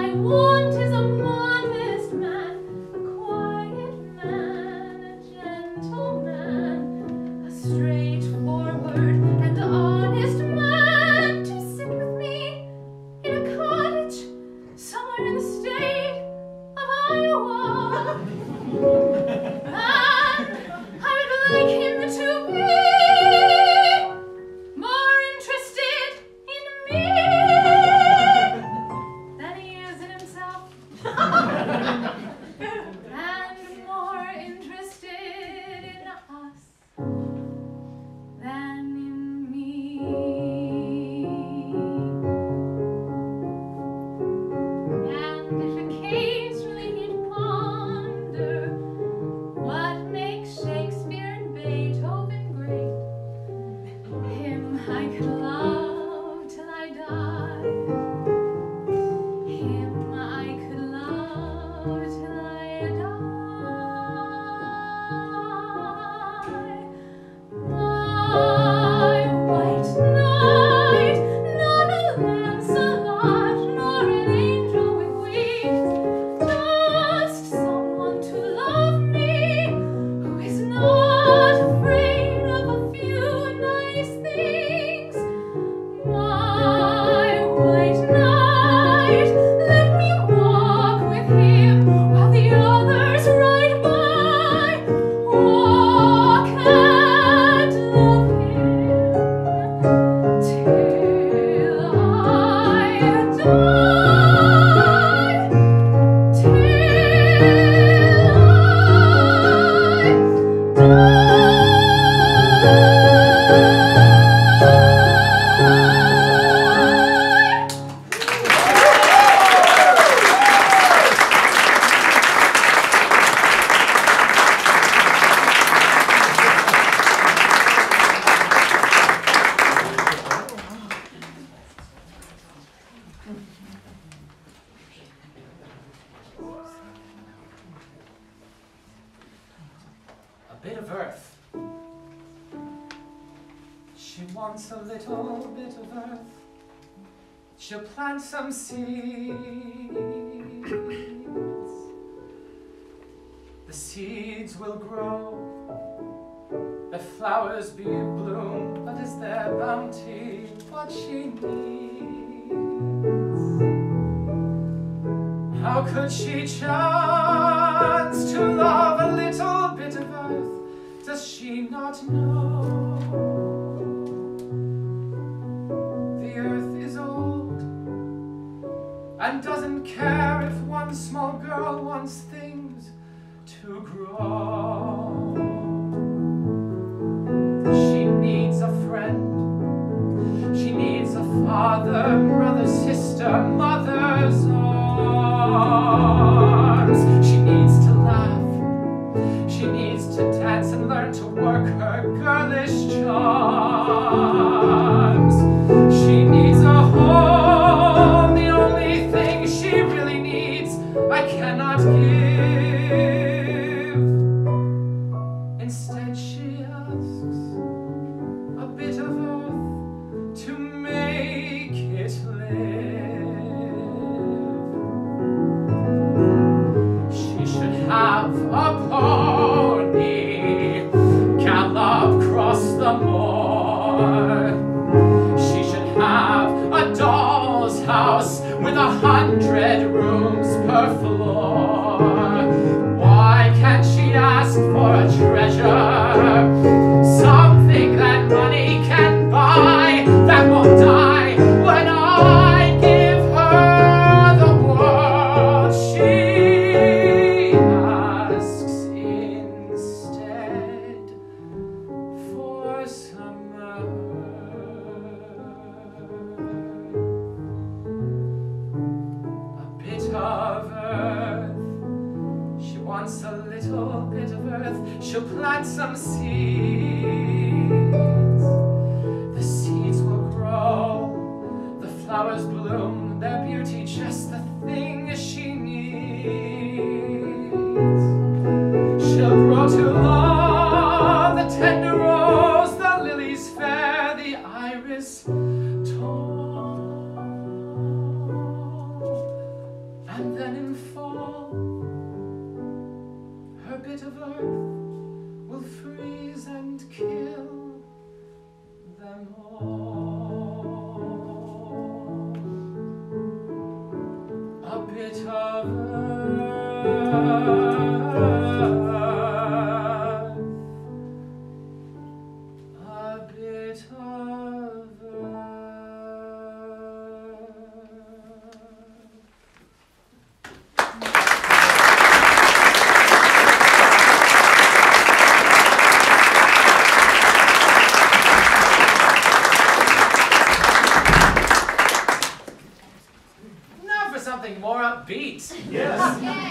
bit of earth. She wants a little bit of earth. She'll plant some seeds. The seeds will grow. The flowers be bloom. But is their bounty what she needs? How could she chance to love a little bit of earth? Does she not know? The earth is old and doesn't care if one small girl wants things to grow. She needs a friend. She needs a father, brother, sister, mother's arms. She needs to laugh. She needs to dance and learn to work her girlish charms. She needs a home, the only thing she really needs I cannot give. Instead she asks a bit of earth to make it live. She should have a pony, gallop across the moor. She should have a doll's house with a hundred rooms per floor. Why can't she ask for a treasure? Something that money can buy, that won't die when I give her the world. She asks instead for some earth. A bit of earth. She wants a little bit of earth. She'll plant some seeds. The seeds will grow. The flowers bloom. Their beauty just the thing she needs. She'll grow to love the tender rose, the lilies fair, the iris tall. And then in fall, her bit of earth will freeze and kill them all. A bit of earth, a bit of something more upbeat. Yes.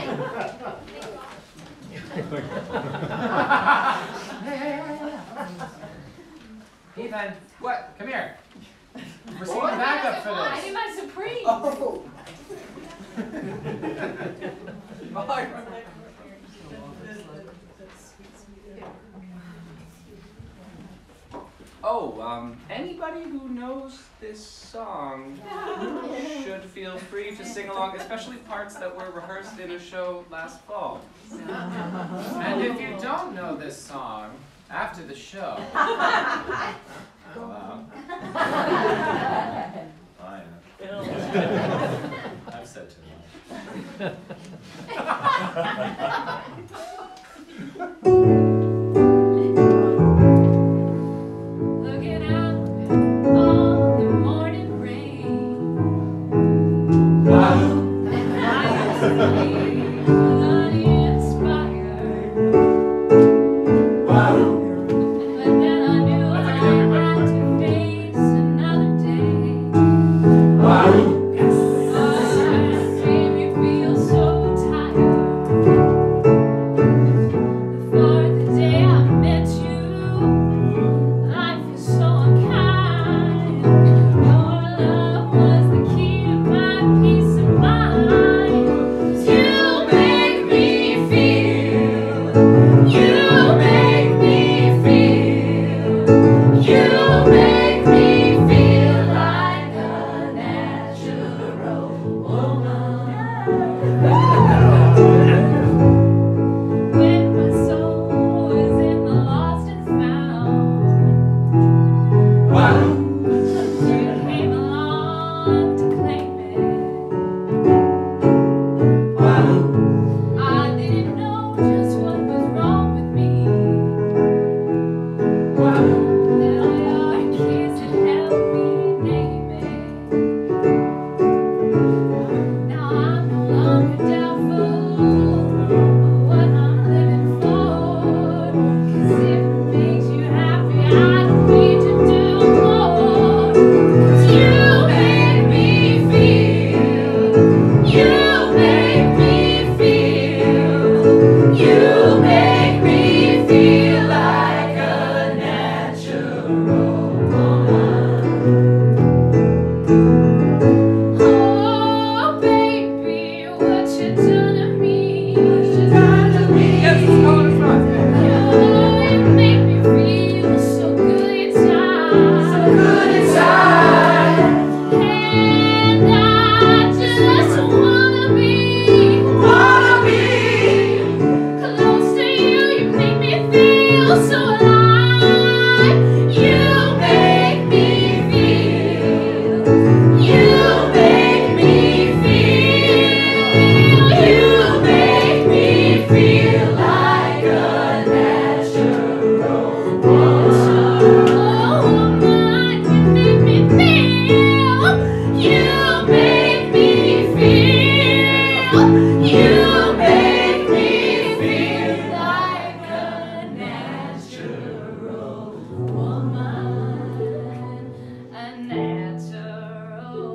Ethan, what? Come here. We're singing backup for I this. need my Supreme. Oh. Oh, um, anybody who knows this song should feel free to sing along, especially parts that were rehearsed in a show last fall. And if you don't know this song, after the show, hello. I know. I've said too much. Looking out on the morning rain. Wow. Uninspired. Wow. But then I knew I had to face another day. Wow. Oh, it made me feel so tired. Before the day I met you, life is so unkind. Your love was the key to my peace of mind. You make me feel, you make me feel, you make me feel like a natural woman. When my soul is in the lost and found, Wow. you came along to claim it. Wow. I didn't know just what was wrong with me. Wow. Then all your kiss had helped me name it. Now I'm no longer doubtful of what I'm living for. 'Cause if it makes you happy, I don't need to do more. 'Cause you make me feel, you make me feel, you make me feel like a natural woman. Oh, baby, what you done to me? What you done to me? Yes, it's going front. You make me feel so good inside, so good inside. And I just wanna be, wanna be close to you. You make me feel so alive. You make me feel, you make me feel, you make me feel like a natural woman. You make me feel, you make me feel, you make me feel like a natural woman, a natural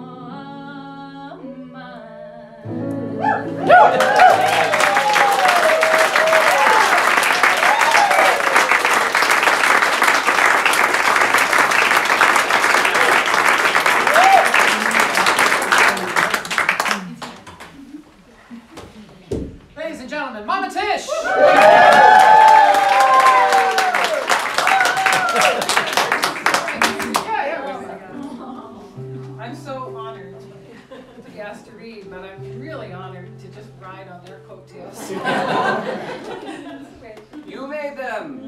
Ladies and gentlemen, Mama Tish! I'm so honored to be asked to read, but I'm really really honored to just ride on their coattails. You made them!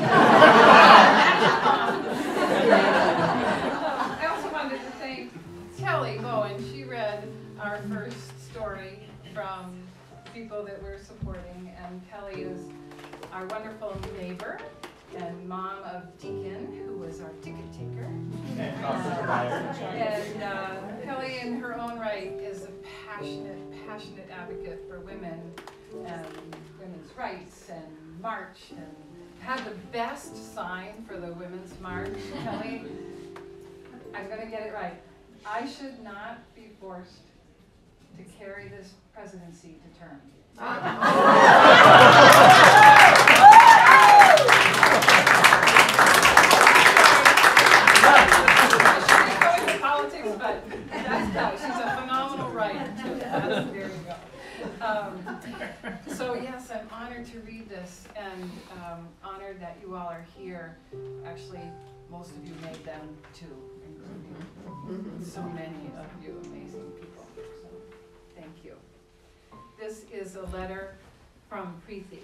I also wanted to thank Kelly Bowen. She read our first story from people that we're supporting, and Kelly is our wonderful neighbor and mom of Deacon, who was our ticket taker. And, and uh, Kelly, in her own right, is a passionate, passionate advocate for women and women's rights and march, and had the best sign for the Women's March. Kelly, I'm going to get it right. I should not be forced to carry this presidency to term. Politics, but that's Kelly. She's a phenomenal writer too. That's, there you go. Um, so yes, I'm honored to read this, and um, honored that you all are here. Actually, most of you made them too, including so many of you amazing people. So thank you. This is a letter from Preeti.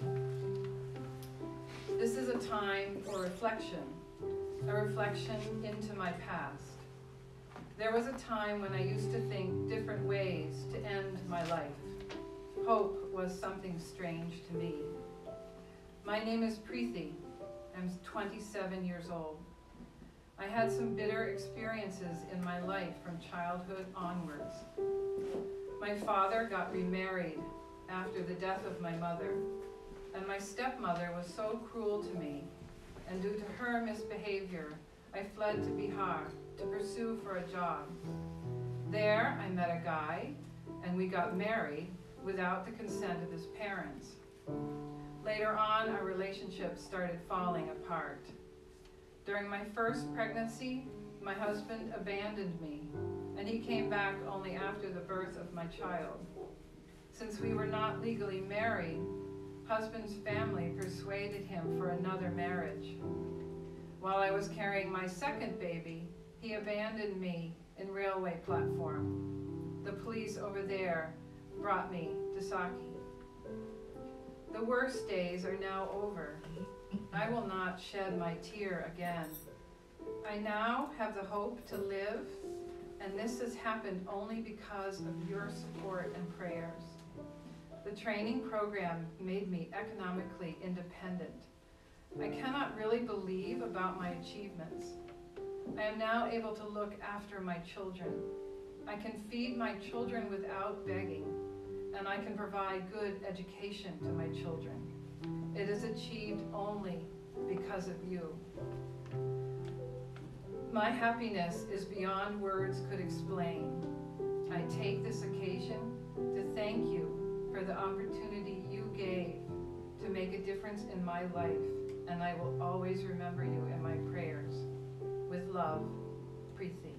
This is a time for reflection, a reflection into my past. There was a time when I used to think different ways to end my life. Hope was something strange to me. My name is Preeti. I'm twenty-seven years old. I had some bitter experiences in my life from childhood onwards. My father got remarried after the death of my mother, and my stepmother was so cruel to me, and due to her misbehavior, I fled to Bihar to pursue for a job. There, I met a guy, and we got married without the consent of his parents. Later on, our relationship started falling apart. During my first pregnancy, my husband abandoned me, and he came back only after the birth of my child. Since we were not legally married, husband's family persuaded him for another marriage. While I was carrying my second baby, he abandoned me in railway platform. The police over there brought me to Saki. The worst days are now over. I will not shed my tear again. I now have the hope to live, and this has happened only because of your support and prayers. The training program made me economically independent. I cannot really believe about my achievements. I am now able to look after my children. I can feed my children without begging, and I can provide good education to my children. It is achieved only because of you. My happiness is beyond words could explain. I take this occasion to thank you for the opportunity you gave to make a difference in my life, and I will always remember you in my prayers. With love, Preeti.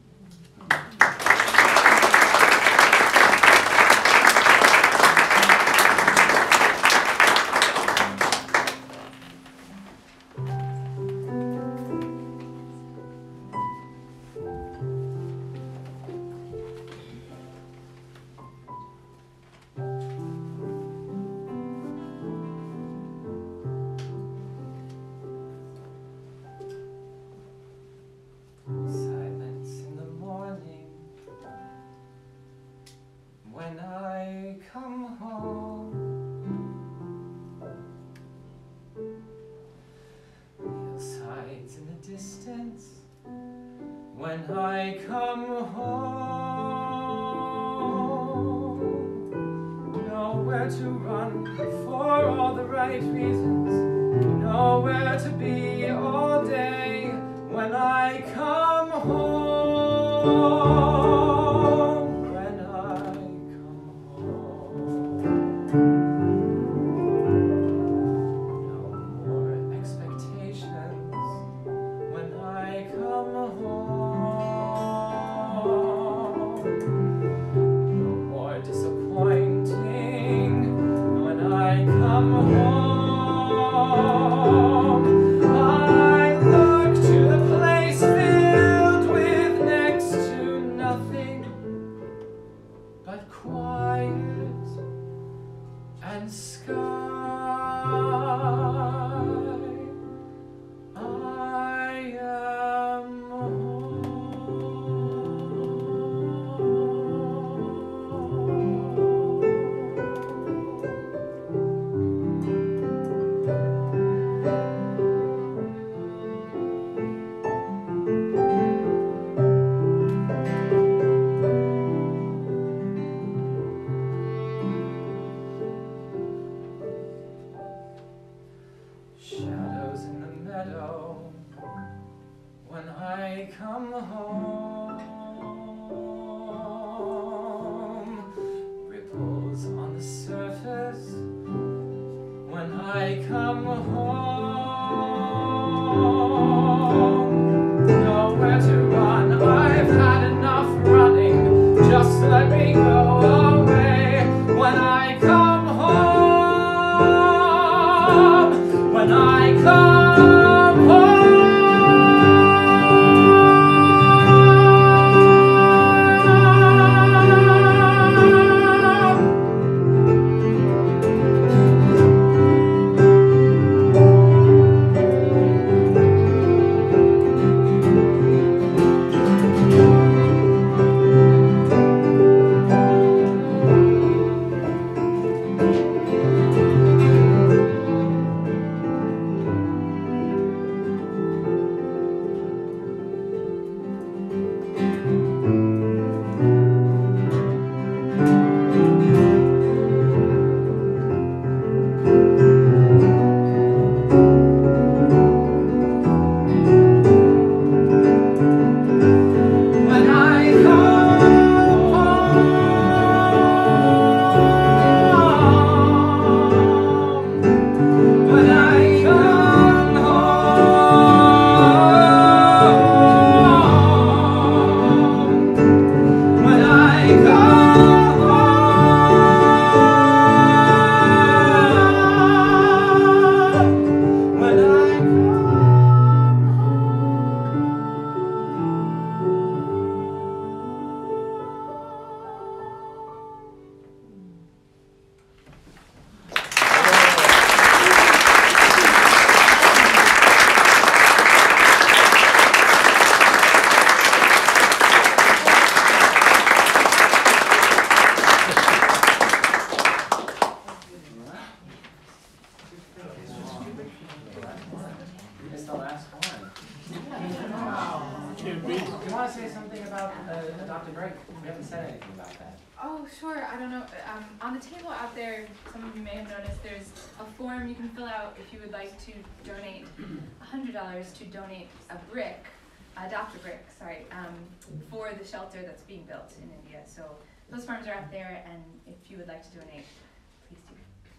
When I come home, nowhere to run for all the right reasons, nowhere to be all day. When I come home, when I come home, no more expectations. When I come home, come home, I look to the place filled with next to nothing. and sky. I am home. Shadows in the meadow when I come home. Ripples on the surface when I come home. Nowhere to run, I've had enough running. Just let me go away when I come home. When I come home. It's the last one. Wow. Do you want to say something about uh, adopted break? We haven't said anything about that. Oh, sure. I don't know. Um, on the table out there, some of you may have noticed there's a form you can fill out if you would like to donate one hundred dollars to donate a brick, adopt a brick, sorry, um, for the shelter that's being built in India. So those forms are out there, and if you would like to donate, please do.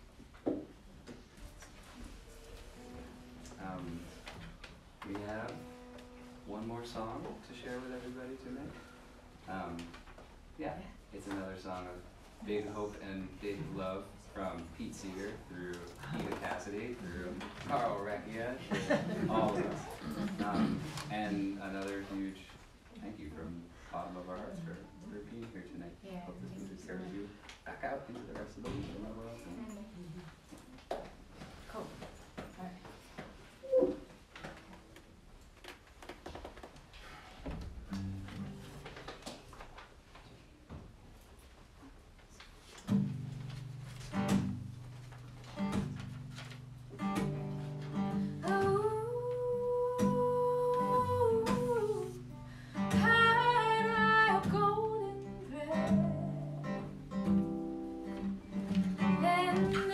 Um, we have one more song to share with everybody tonight. Um, yeah, it's another song of big hope and big love from Pete Seeger through Eva Cassidy, through Carl Recchia, to all of us. Um, and another huge thank you from the bottom of our hearts for, for being here tonight. Yeah, Hope this thank you music so carries much. you back out into the rest of the week and world. Cool. All right. Had I a golden thread, then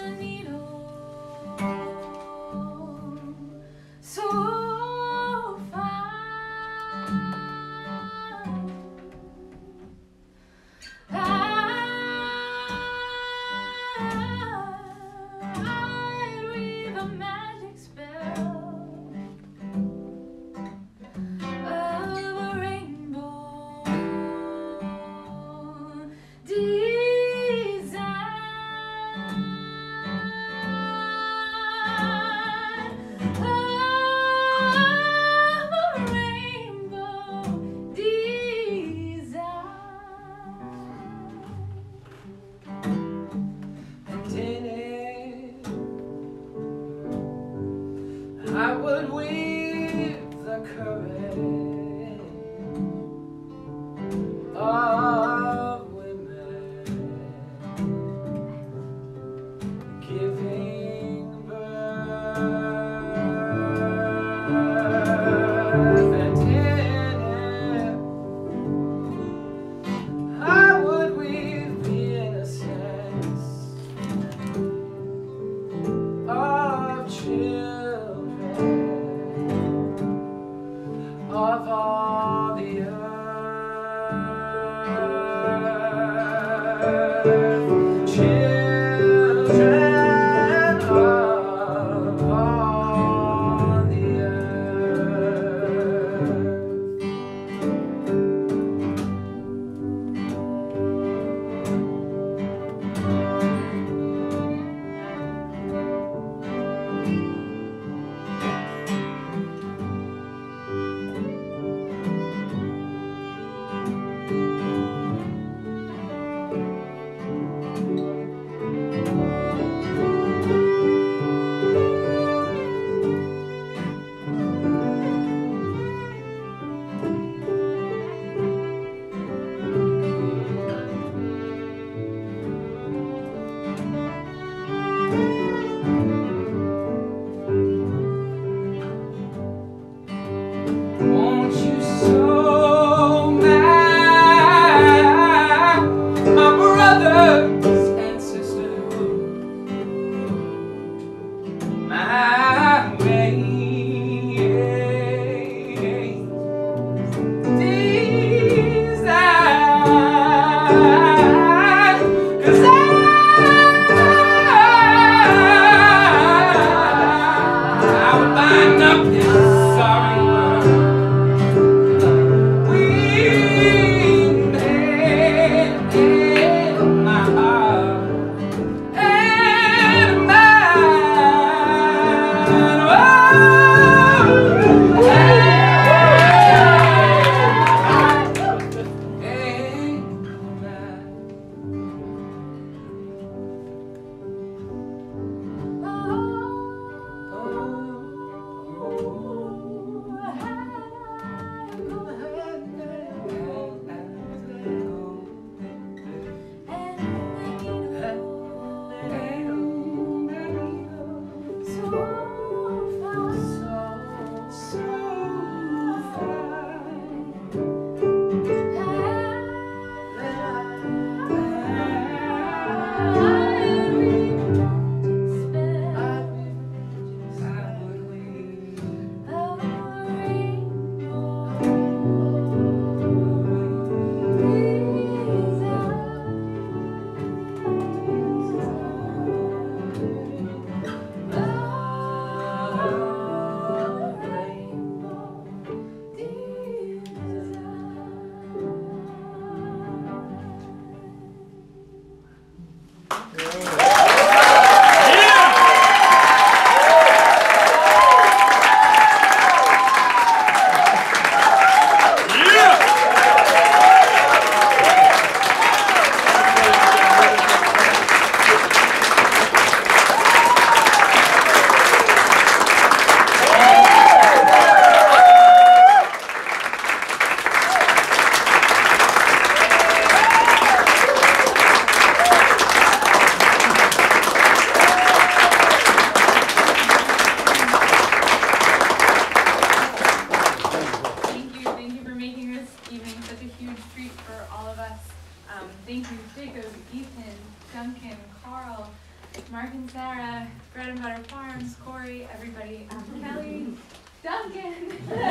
Carl, Mark and Sarah, Bread and Butter Farms, Corey, everybody, um, Kelly, Duncan.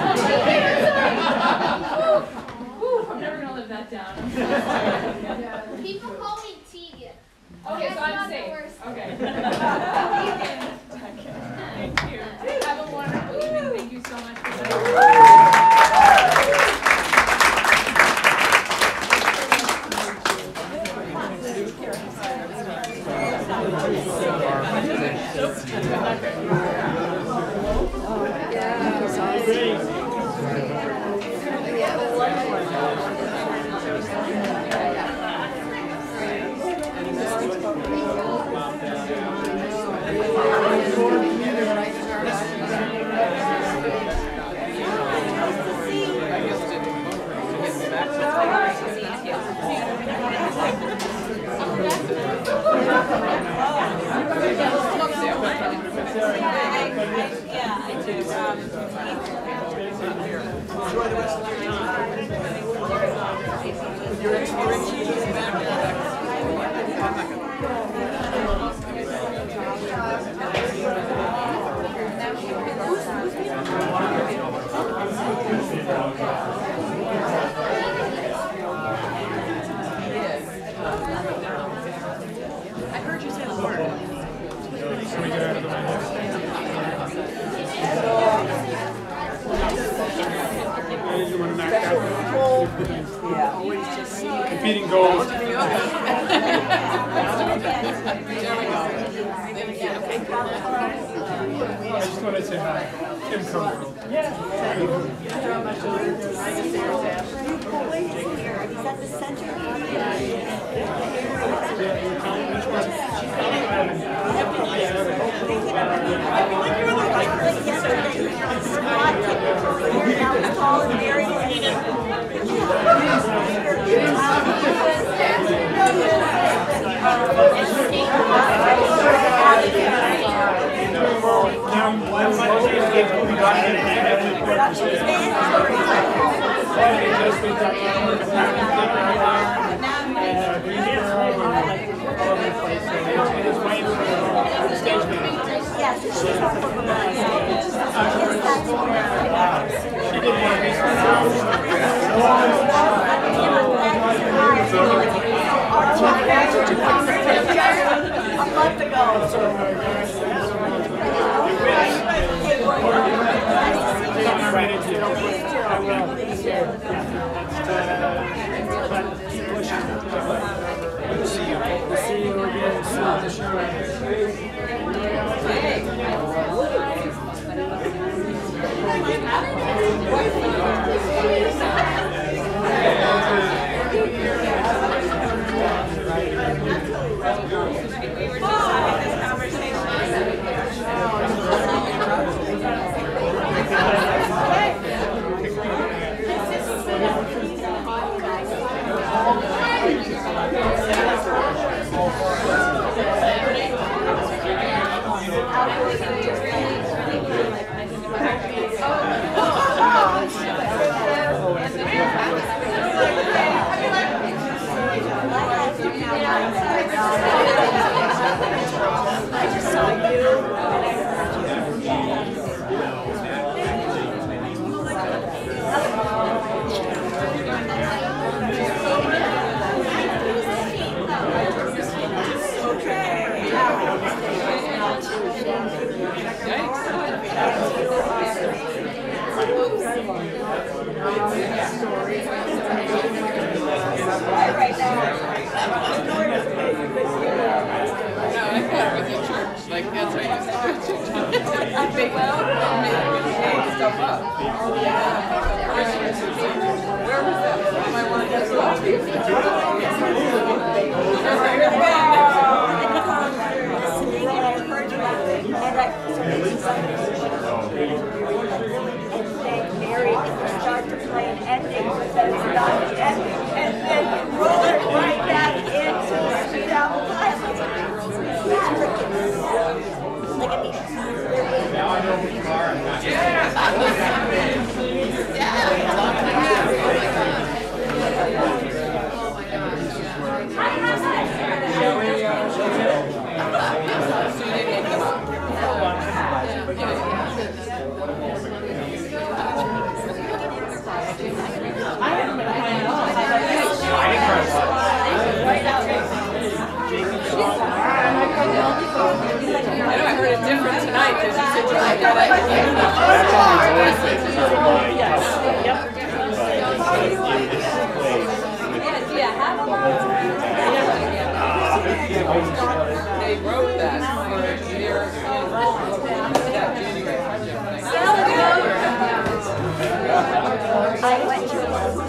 Woo, I'm never gonna live that down. People call me Tegan. Okay, so That's I'm not the safe. worst. Okay. Thank you. Have a wonderful evening. Thank you so much for that. Competing goals. I just want to say hi. Kim Cumberland. Yeah. Is that the center? Yeah. They wrote that for their that January project. I went to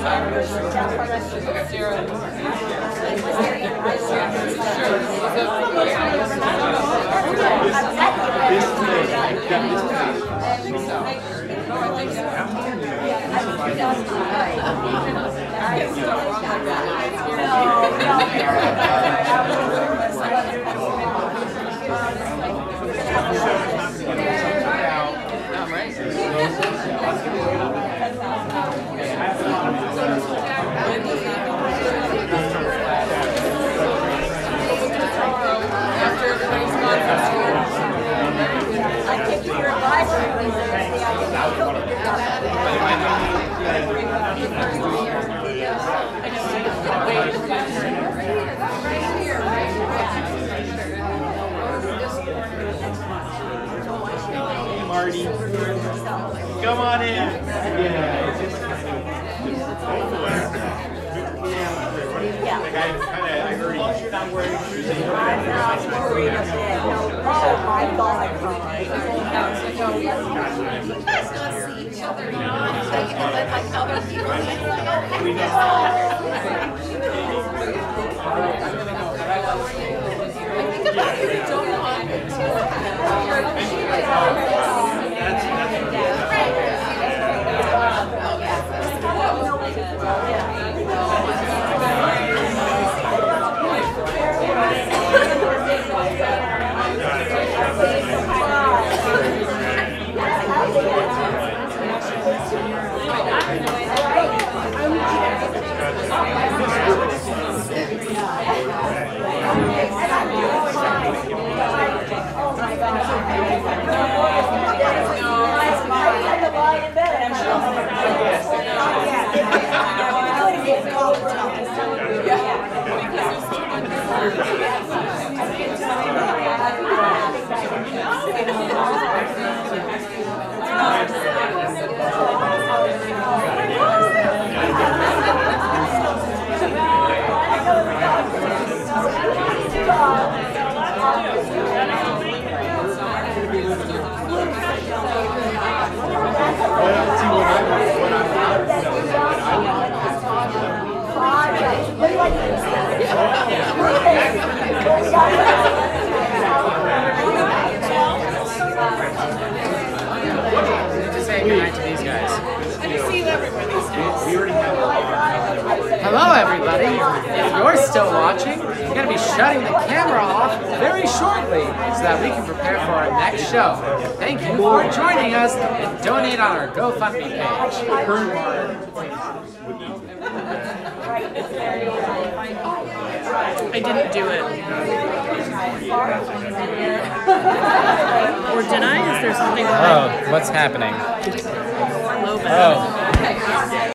Marty, come on in. Yeah, it's just kind of, yeah. Like I kind of, I heard you're not wearing shoes. I'm not worried about it. Oh my God. You guys not see each other, you know, so you can let like other people I think about you, you don't want to. Hello everybody! If you're still watching, we're going to be shutting the camera off very shortly so that we can prepare for our next show. Thank you for joining us and donate on our GoFundMe page. I didn't do it. Or did I? Is there something wrong? Oh, what's happening? Low battery. Oh.